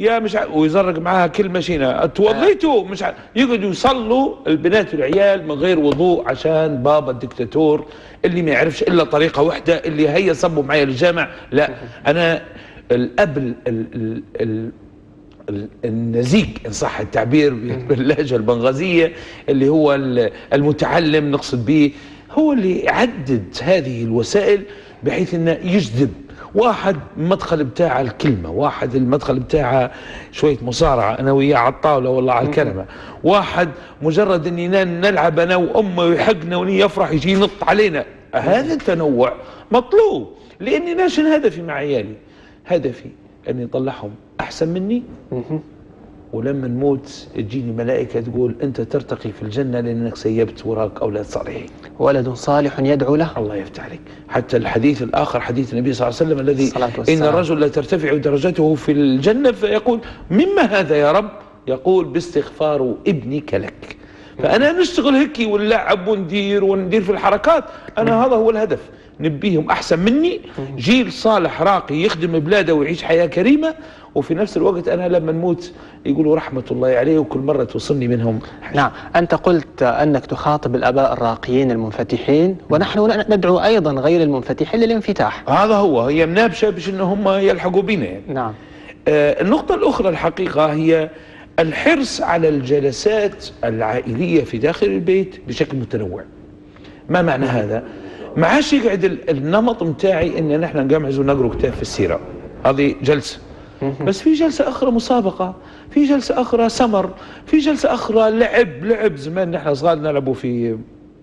يا مش ع... ويزرق معاها كلمه شينه توضيتوا مش ع... يقعدوا يصلوا البنات والعيال من غير وضوء عشان بابا الدكتاتور اللي ما يعرفش الا طريقه واحده اللي هي صبوا معي الجامع. لا انا الاب ال... ال... ال... ال... النزيك ان صح التعبير باللهجه البنغازيه اللي هو المتعلم نقصد به هو اللي يعدد هذه الوسائل بحيث انه يجذب واحد المدخل بتاع الكلمة، واحد المدخل بتاع شوية مصارعة أنا وياه على الطاولة والله على الكلمة، واحد مجرد أني نلعب أنا وأمه ويحقنا وني يفرح يجي ينط علينا. هذا التنوع مطلوب لأني ناشن هدفي مع عيالي، هدفي أني أطلعهم أحسن مني ولما نموت تجيني ملائكة تقول أنت ترتقي في الجنة لأنك سيبت وراك أولاد صالحين، ولد صالح يدعو له. الله يفتح عليك. حتى الحديث الآخر حديث النبي صلى الله عليه وسلم الذي إن الرجل لا ترتفع درجته في الجنة فيقول مما هذا يا رب؟ يقول باستغفار ابنك لك. فأنا نشتغل هيك ونلعب وندير وندير في الحركات، أنا هذا هو الهدف، نبيهم أحسن مني، جيل صالح راقي يخدم بلاده ويعيش حياة كريمة، وفي نفس الوقت أنا لما نموت يقولوا رحمة الله عليه وكل مرة توصلني منهم حاجة. نعم، أنت قلت أنك تخاطب الآباء الراقيين المنفتحين، ونحن ندعو أيضا غير المنفتحين للانفتاح. هذا هو، هي منابشة باش إن هم يلحقوا بنا يعني. نعم. آه النقطة الأخرى الحقيقة هي الحرص على الجلسات العائلية في داخل البيت بشكل متنوع. ما معنى هذا؟ ما عادش يقعد النمط متاعي ان نحن نقمعز ونقروا كتاب في السيرة، هذه جلسة، بس في جلسة أخرى مسابقة، في جلسة أخرى سمر، في جلسة أخرى لعب لعب زمان نحن صغار نلعبوا في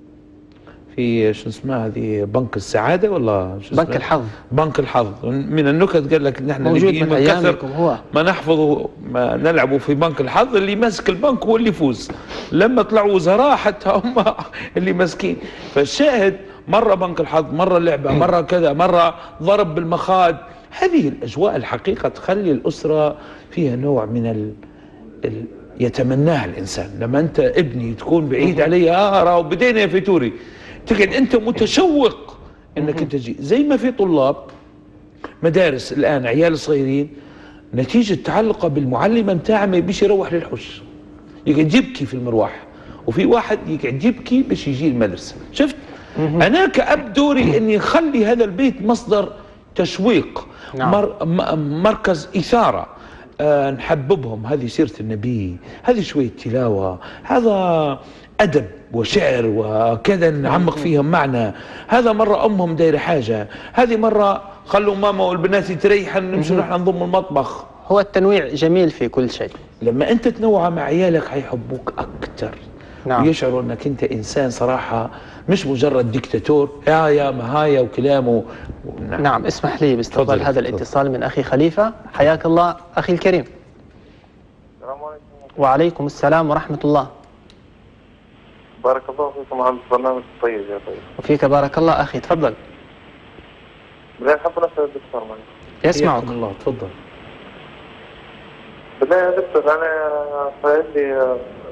في شو اسمها هذه بنك السعادة ولا شو بنك الحظ. بنك الحظ من النكت قال لك نحن موجود من أيامكم هو ما نحفظه ما نلعبوا في بنك الحظ، اللي ماسك البنك هو اللي يفوز، لما طلعوا وزراء حتى هم اللي ماسكين. فالشاهد مرة بنك الحظ، مرة لعبة، مرة كذا، مرة ضرب بالمخاد. هذه الأجواء الحقيقة تخلي الأسرة فيها نوع من ال... ال... يتمناها الإنسان. لما أنت ابني تكون بعيد علي آه راهو بدينا يا فيتوري، تقعد أنت متشوق أنك أنت تجي. زي ما في طلاب مدارس الآن عيال صغيرين نتيجة تعلقه بالمعلمة متاعه ما يبيش يروح للحوش، يقعد يبكي في المروح، وفي واحد يقعد يبكي باش يجي المدرسة. شفت؟ أنا كأب دوري أني أخلي هذا البيت مصدر تشويق. نعم. مر مركز إثارة، أه نحببهم، هذه سيرة النبي، هذه شوية تلاوة، هذا أدب وشعر وكذا نعمق فيهم معنى، هذا مرة أمهم دايرة حاجة، هذه مرة خلوا ماما والبنات يتريحن نمشي نروح نضم المطبخ. هو التنويع جميل في كل شيء. لما أنت تنوع مع عيالك حيحبوك أكتر. نعم. ويشعروا أنك أنت إنسان صراحة مش مجرد ديكتاتور يا يا مهايا وكلامه. نعم. نعم. اسمح لي باستقبال هذا الاتصال من أخي خليفة. حياك الله أخي الكريم. السلام عليكم. وعليكم السلام ورحمة الله. بارك الله فيكم على البرنامج الطيب يا طيب. وفيك بارك الله أخي، تفضل. بالله حاب نسأل الدكتور معي. يسمعك. الله تفضل. بالله يا دكتور أنا صاير لي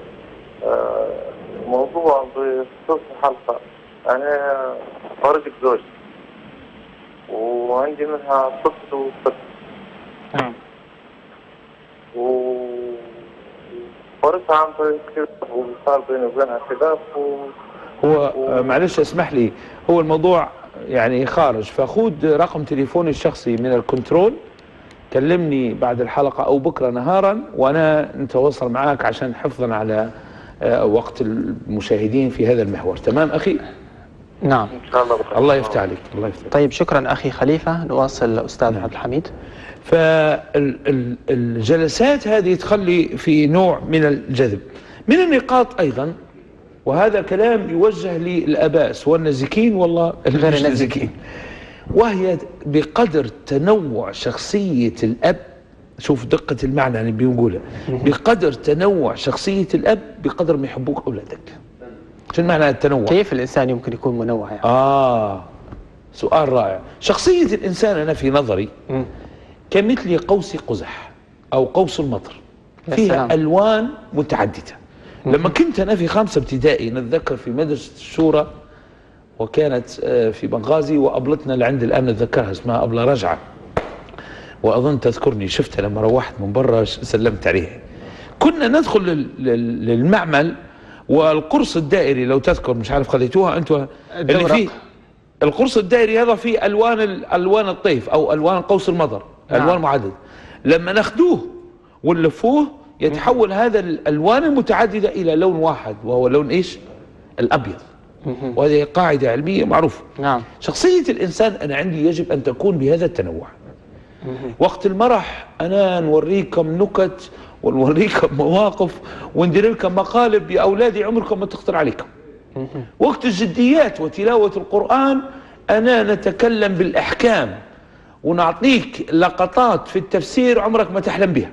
موضوع بخصوص الحلقة. أنا فرقت زوجي وعندي منها طفل وطفل. نعم. وفرقتها عن طريق كذا وصار بيني وبينها خلاف و... هو و... معلش اسمح لي، هو الموضوع يعني خارج، فخذ رقم تليفوني الشخصي من الكنترول، كلمني بعد الحلقة أو بكرة نهارا وأنا نتواصل معاك عشان حفظا على وقت المشاهدين في هذا المحور. تمام أخي؟ نعم إن شاء الله. الله يفتح عليك. الله يفتح. طيب شكرا أخي خليفة. نواصل أستاذ نعم. عبد الحميد. فالجلسات هذه تخلي في نوع من الجذب. من النقاط أيضا، وهذا كلام يوجه للآباء سواء النازكين والله غير النازكين، وهي بقدر تنوع شخصية الأب. شوف دقة المعنى اللي بيقوله، بقدر تنوع شخصية الأب بقدر ما يحبوك أولادك. شو معنى التنوع؟ كيف الإنسان يمكن يكون منوع يعني؟ آه سؤال رائع. شخصية الإنسان أنا في نظري م. كمثل قوس قزح أو قوس المطر، فيها سلام. ألوان متعددة. م. لما كنت أنا في خامسة ابتدائي نتذكر في مدرسة الشورى، وكانت في بنغازي، وأبلتنا اللي عند الآن نتذكرها اسمها أبلة رجعة، وأظن تذكرني شفتها لما روحت من برا سلمت عليها. كنا ندخل للمعمل والقرص الدائري لو تذكر، مش عارف خذيتوها أنتوا، اللي فيه القرص الدائري هذا فيه ألوان ألوان الطيف أو ألوان قوس المضر، نعم. ألوان معددة. لما ناخذوه ونلفوه يتحول هذا الألوان المتعددة إلى لون واحد، وهو لون إيش؟ الأبيض. وهذه قاعدة علمية معروفة. نعم. شخصية الإنسان أنا عندي يجب أن تكون بهذا التنوع. وقت المرح أنا نوريكم نكت ونوريكم مواقف وندير لكم مقالب يا أولادي عمركم ما تخطر عليكم. وقت الجديات وتلاوة القرآن أنا نتكلم بالأحكام ونعطيك لقطات في التفسير عمرك ما تحلم بها.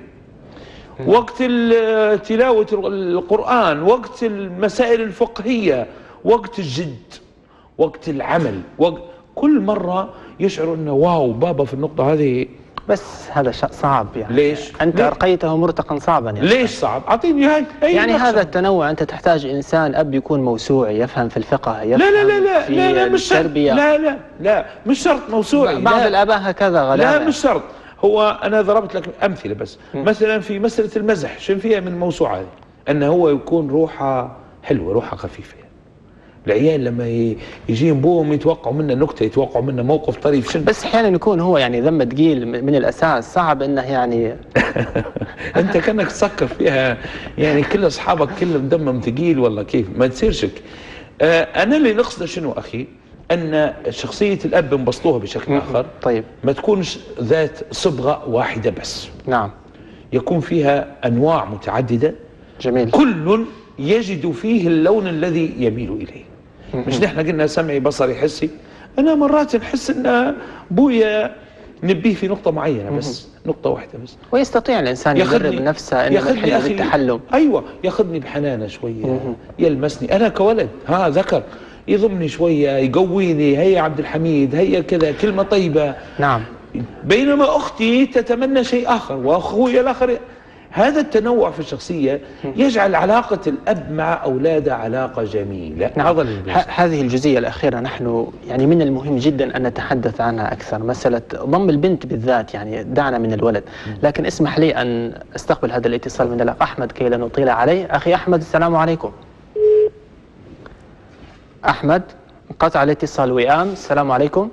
وقت تلاوة القرآن، وقت المسائل الفقهية، وقت الجد، وقت العمل، وقت كل مرة يشعر أنه واو بابا في النقطة هذه. بس هذا شيء صعب يعني. ليش؟ أنت ليه؟ أرقيته مرتقا صعبا يعني. ليش صعب؟ أعطيني هاي. يعني هذا التنوع أنت تحتاج إنسان أب يكون موسوعي، يفهم في الفقه، يفهم لا لا لا لا في لا لا مش شرط. لا لا لا مش شرط موسوعي. بعض لا. الآباء هكذا غلابة. لا مش شرط. هو أنا ضربت لك أمثلة بس. م. مثلا في مسألة المزح شنو فيها من موسوعة هذه؟ أنه هو يكون روحه حلوة، روحه خفيفة. العيال لما يجيهم بوهم يتوقعوا منه نكته، يتوقعوا منه موقف طريف. شنو بس احيانا يكون هو يعني ذم ثقيل من الاساس، صعب انه يعني انت كانك تسكر فيها يعني كل اصحابك كلهم دمهم ثقيل والله كيف ما تصيرش. آه انا اللي نقصده شنو اخي؟ ان شخصيه الاب نبسطوها بشكل اخر. طيب ما تكونش ذات صبغه واحده بس. نعم. يكون فيها انواع متعدده. جميل. كل يجد فيه اللون الذي يميل اليه. مش نحن قلنا سمعي بصري حسي. انا مرات نحس ان بويا نبيه في نقطه معينه بس، نقطه واحده بس. ويستطيع الانسان يدرب نفسه انه يحل بالتحلم. ايوه ياخذني بحنانه شويه، يلمسني انا كولد، ها ذكر، يضمني شويه، يقويني، هيا عبد الحميد، هيا كذا، كلمه طيبه. نعم. بينما اختي تتمنى شيء اخر واخوي الاخر. هذا التنوع في الشخصية يجعل علاقة الأب مع أولاده علاقة جميلة. نعم. هذه الجزئية الأخيرة نحن يعني من المهم جدا أن نتحدث عنها أكثر، مسألة ضم البنت بالذات، يعني دعنا من الولد. لكن اسمح لي أن أستقبل هذا الاتصال من الأخ أحمد كي لا نطيل عليه. أخي أحمد السلام عليكم. أحمد قطع الاتصال. وئام السلام عليكم.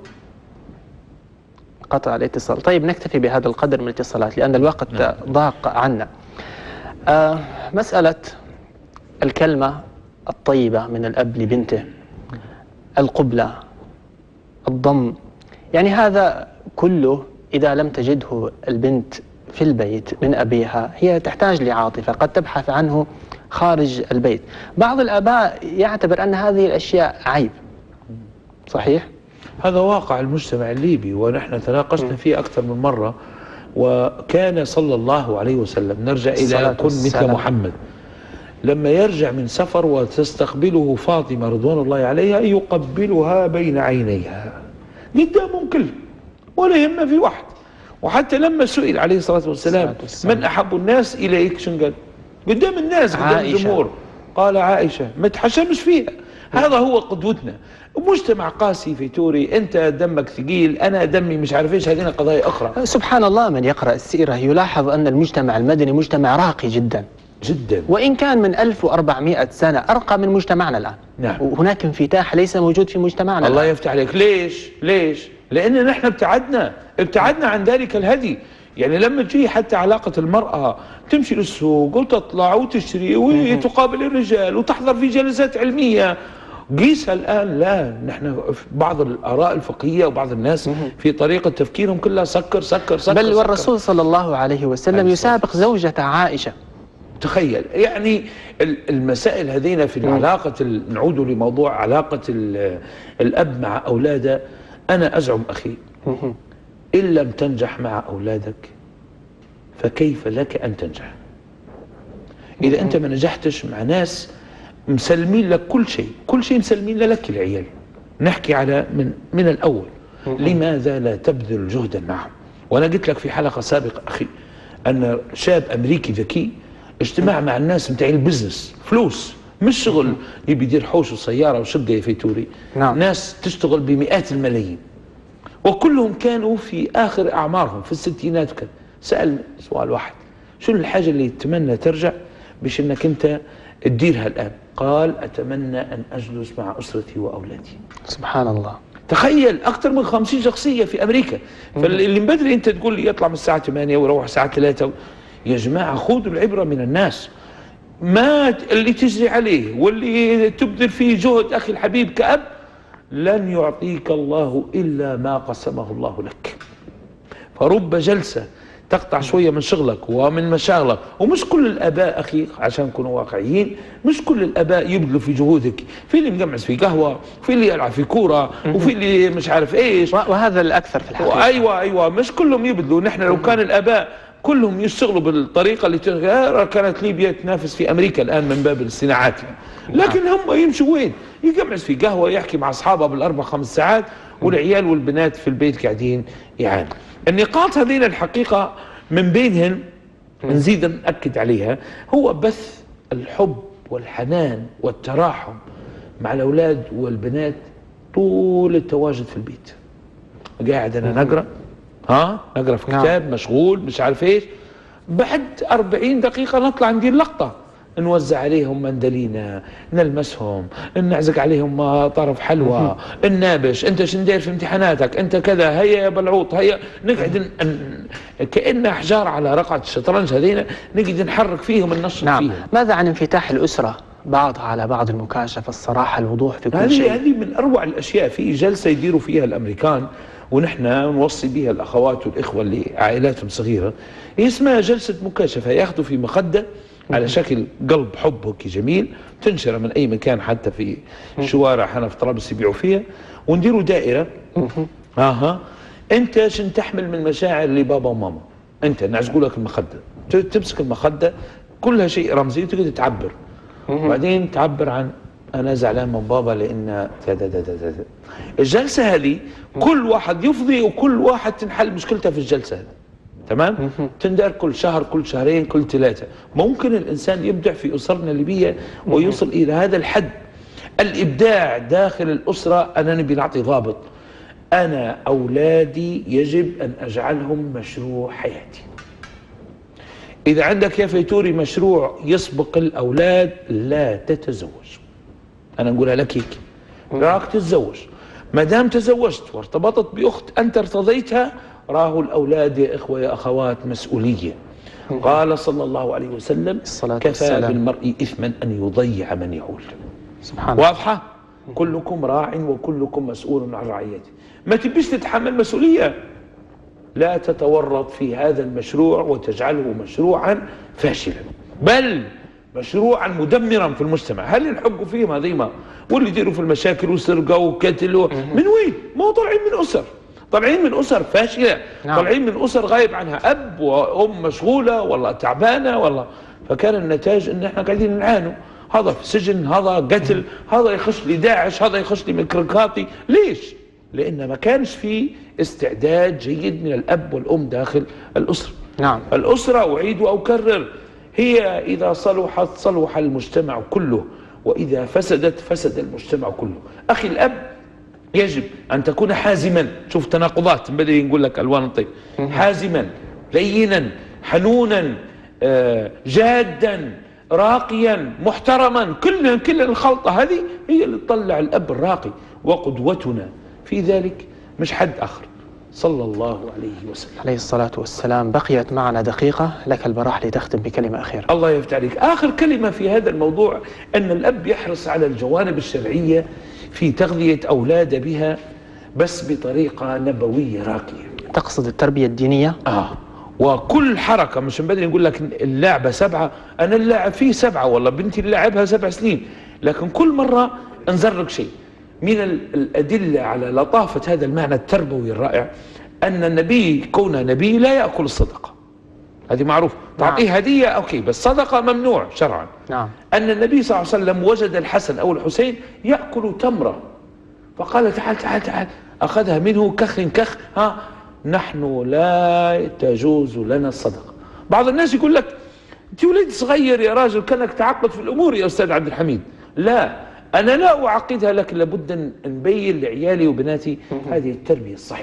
قطع الاتصال. طيب نكتفي بهذا القدر من الاتصالات لأن الوقت ضاق عنا. آه مسألة الكلمة الطيبة من الأب لبنته، القبلة، الضم، يعني هذا كله إذا لم تجده البنت في البيت من أبيها هي تحتاج لعاطفة قد تبحث عنه خارج البيت. بعض الآباء يعتبر أن هذه الأشياء عيب. صحيح؟ هذا واقع المجتمع الليبي ونحن تناقشنا فيه أكثر من مرة. وكان صلى الله عليه وسلم، نرجع إلى كن مثل محمد، لما يرجع من سفر وتستقبله فاطمة رضوان الله عليها يقبلها بين عينيها قدامهم كلهم ولا يهم في واحد. وحتى لما سئل عليه الصلاة والسلام من أحب الناس إليك شنو قال؟ قدام الناس، قدام الجمهور، قال عائشة. ما تحشمش فيها. هذا هو قدوتنا. مجتمع قاسي في توري، انت دمك ثقيل، انا دمي مش عارف ايش، هذه قضايا اخرى. سبحان الله، من يقرأ السيرة يلاحظ ان المجتمع المدني مجتمع راقي جدا جدا، وان كان من ألف وأربعمائة سنة ارقى من مجتمعنا الان. نعم. وهناك انفتاح ليس موجود في مجتمعنا الله الآن. يفتح عليك. ليش؟ ليش؟ لان نحن ابتعدنا ابتعدنا عن ذلك الهدي. يعني لما تجي حتى علاقة المرأة تمشي للسوق وتطلع وتشتري وتقابل الرجال وتحضر في جلسات علمية، قيسها الآن لا. نحن بعض الآراء الفقهية وبعض الناس في طريقة تفكيرهم كلها سكر سكر سكر. بل والرسول صلى الله عليه وسلم يسابق زوجة عائشة. تخيل يعني المسائل هذين في العلاقة. نعود لموضوع علاقة الأب مع أولاده. أنا أزعم أخي إن لم تنجح مع أولادك فكيف لك أن تنجح؟ إذا أنت ما نجحتش مع ناس مسلمين لك كل شيء، كل شيء مسلمين لك العيال. نحكي على من من الأول، لماذا لا تبذل جهدا معهم؟ وأنا قلت لك في حلقة سابقة أخي أن شاب أمريكي ذكي اجتمع مع الناس متاع البزنس، فلوس مش شغل يبي يدير حوش وسيارة وشقة في توري. نعم. ناس تشتغل بمئات الملايين وكلهم كانوا في آخر أعمارهم في الستينات وكذا. سأل سؤال واحد: شو الحاجة اللي تتمنى ترجع باش انك انت تديرها الآن؟ قال: أتمنى أن أجلس مع أسرتي وأولادي. سبحان الله. تخيل أكثر من خمسين شخصية في أمريكا. فاللي من بدري أنت تقول لي يطلع من الساعة ثمانية ويروح الساعة ثلاثة. يا جماعة خذوا العبرة من الناس. ما اللي تجري عليه واللي تبذل فيه جهد أخي الحبيب كأب لن يعطيك الله إلا ما قسمه الله لك. فرب جلسة تقطع شوية من شغلك ومن مشاغلك. ومش كل الآباء أخي عشان نكونوا واقعيين، مش كل الآباء يبذلوا في جهودك. في اللي مقمعس في قهوة، وفي اللي يلعب في كورة، وفي اللي مش عارف إيش، وهذا الأكثر في الحقيقة. أيوة أيوة مش كلهم يبذلوا. نحن لو كان الآباء كلهم يشتغلوا بالطريقة اللي تغير كانت ليبيا تنافس في أمريكا الآن من باب الصناعات يعني. لكن هم يمشوا وين؟ يقمعس في قهوة، يحكي مع أصحابه بالأربع خمس ساعات، والعيال والبنات في البيت قاعدين يعانوا. النقاط هذين الحقيقة من بينهن نزيد نأكد عليها هو بث الحب والحنان والتراحم مع الأولاد والبنات طول التواجد في البيت. قاعد أنا نقرأ، ها نقرأ في كتاب، مشغول مش عارف إيش، بعد أربعين دقيقة نطلع ندير لقطة، نوزع عليهم مندلينا، نلمسهم، نعزق عليهم طرف حلوى، النابش، انت شندير في امتحاناتك، انت كذا، هيا يا بلعوط، هيا. نقعد كأن احجار على رقعة الشطرنج هذينا، نقعد نحرك فيهم النشط نعم. فيهم. ماذا عن انفتاح الأسرة بعضها على بعض، المكاشفة، الصراحة، الوضوح في كل شيء؟ هذه من أروع الأشياء. في جلسة يديروا فيها الأمريكان ونحن نوصي بها الأخوات والإخوة اللي عائلاتهم صغيرة، هي اسمها جلسة مكاشفة. ياخذوا في مخدة على شكل قلب حب هيك جميل، تنشر من اي مكان حتى في الشوارع هنا في طرابلس يبيعوا فيها، ونديروا دائره. اها انت شن تحمل من مشاعر لبابا وماما، انت نعزقوا لك المخده، تمسك المخده كلها شيء رمزي وتقدر تعبر. وبعدين تعبر عن انا زعلان من بابا لان الجلسه هذه كل واحد يفضي وكل واحد تنحل مشكلته في الجلسه هذه. تمام؟ تندار كل شهر، كل شهرين، كل ثلاثة. ممكن الإنسان يبدع في أسرنا الليبية ويوصل إلى هذا الحد. الإبداع داخل الأسرة. أنا نبي نعطي ضابط: أنا أولادي يجب أن أجعلهم مشروع حياتي. إذا عندك يا فيتوري مشروع يسبق الأولاد لا تتزوج. أنا نقولها لك هيك، راك تتزوج. ما دام تزوجت وارتبطت بأخت أنت ارتضيتها، راهو الأولاد يا إخوة يا أخوات مسؤولية. قال صلى الله عليه وسلم: كفى بالمرء إثما أن يضيع من يعول. سبحان الله. واضحة؟ كلكم راع وكلكم مسؤول عن رعيته. ما تبيش تتحمل مسؤولية، لا تتورط في هذا المشروع وتجعله مشروعا فاشلا، بل مشروعا مدمرا في المجتمع. هل ينحقوا فيهم هذيما واللي يديروا في المشاكل وسرقة وقتل من وين؟ ما هو طالعين من أسر، طالعين من أسر فاشلة. نعم. طالعين من أسر غايب عنها أب وأم مشغولة والله تعبانة والله. فكان النتاج إن إحنا قاعدين نعانوا، هذا في سجن، هذا قتل، هذا يخش لي داعش، هذا يخش لي مكركاتي. ليش؟ لأن ما كانش في استعداد جيد من الأب والأم داخل الأسرة. نعم. الأسرة أعيد وأكرر هي إذا صلحت صلح المجتمع كله، وإذا فسدت فسد المجتمع كله. أخي الأب يجب أن تكون حازما. شوف تناقضات، بدي نقول لك ألوان الطيب. حازما، لينا، حنونا، جادا، راقيا، محترما. كلنا كل الخلطة هذه هي اللي تطلع الأب الراقي. وقدوتنا في ذلك مش حد آخر، صلى الله عليه وسلم عليه الصلاة والسلام. بقيت معنا دقيقة، لك البراح لتختم بكلمة أخيرة. الله يفتح عليك. آخر كلمة في هذا الموضوع أن الأب يحرص على الجوانب الشرعية في تغذية أولاده بها، بس بطريقة نبوية راقية. تقصد التربية الدينية؟ آه. وكل حركة، مش بدري نقول لك اللعبة سبعة، أنا اللاعب فيه سبعة والله، بنتي اللعبها سبع سنين، لكن كل مرة نزرق شيء. من الأدلة على لطافة هذا المعنى التربوي الرائع أن النبي كونه نبي لا يأكل الصدقة، هذه معروف. تعطيه نعم. هدية أوكي، بس صدقة ممنوع شرعا. نعم. أن النبي صلى الله عليه وسلم وجد الحسن أو الحسين يأكل تمرة، فقال تعال تعال تعال، أخذها منه كخ كخ. ها نحن لا تجوز لنا الصدقة. بعض الناس يقول لك أنت ولد صغير يا راجل، كانك تعقد في الأمور يا أستاذ عبد الحميد. لا، أنا لا أعقدها لك، لابد أن نبين لعيالي وبناتي هذه التربية الصحيحة.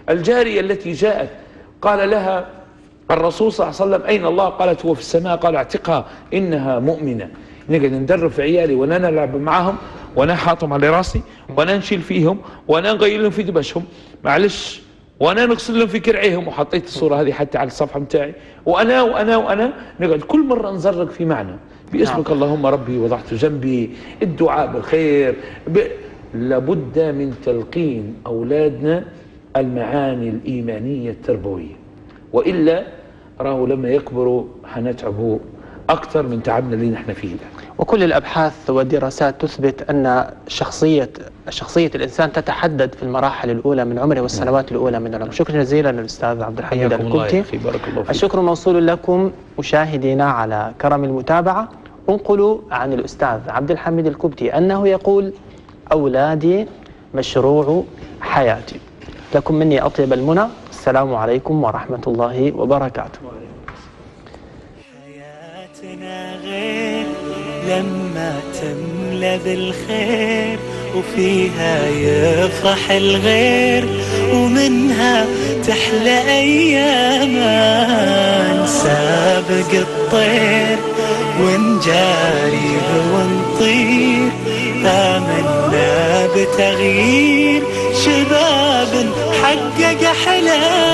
الجارية التي جاءت قال لها الرسول صلى الله عليه وسلم أين الله؟ قالت هو في السماء. قال اعتقها إنها مؤمنة. نقعد ندرب في عيالي وأنا نلعب معهم وأنا حاطهم على راسي وأنا نشيل فيهم وأنا نغير لهم في دبشهم معلش وأنا نغسل لهم في كرعيهم، وحطيت الصورة هذه حتى على الصفحة متاعي، وأنا وأنا وأنا نقعد كل مرة نزرق في معنى باسمك نعم. اللهم ربي وضعت جنبي، الدعاء بالخير. ب... لابد من تلقين أولادنا المعاني الإيمانية التربوية، وإلا راه لما يكبروا حنتعبوا أكثر من تعبنا اللي نحن فيه ده. وكل الأبحاث والدراسات تثبت أن شخصية شخصية الإنسان تتحدد في المراحل الأولى من عمره والسنوات الأولى من العمر. شكرا جزيلا للأستاذ عبد الحميد الكبتي. الشكر موصول لكم مشاهدينا على كرم المتابعة. انقلوا عن الأستاذ عبد الحميد الكبتي أنه يقول أولادي مشروع حياتي. لكم مني أطيب المنى. السلام عليكم ورحمة الله وبركاته. حياتنا غير لما تملى بالخير، وفيها يفرح الغير، ومنها تحلى أيامنا. نسابق الطير ونجاري ونطير، آمنا بتغيير شباب حقق أحلام.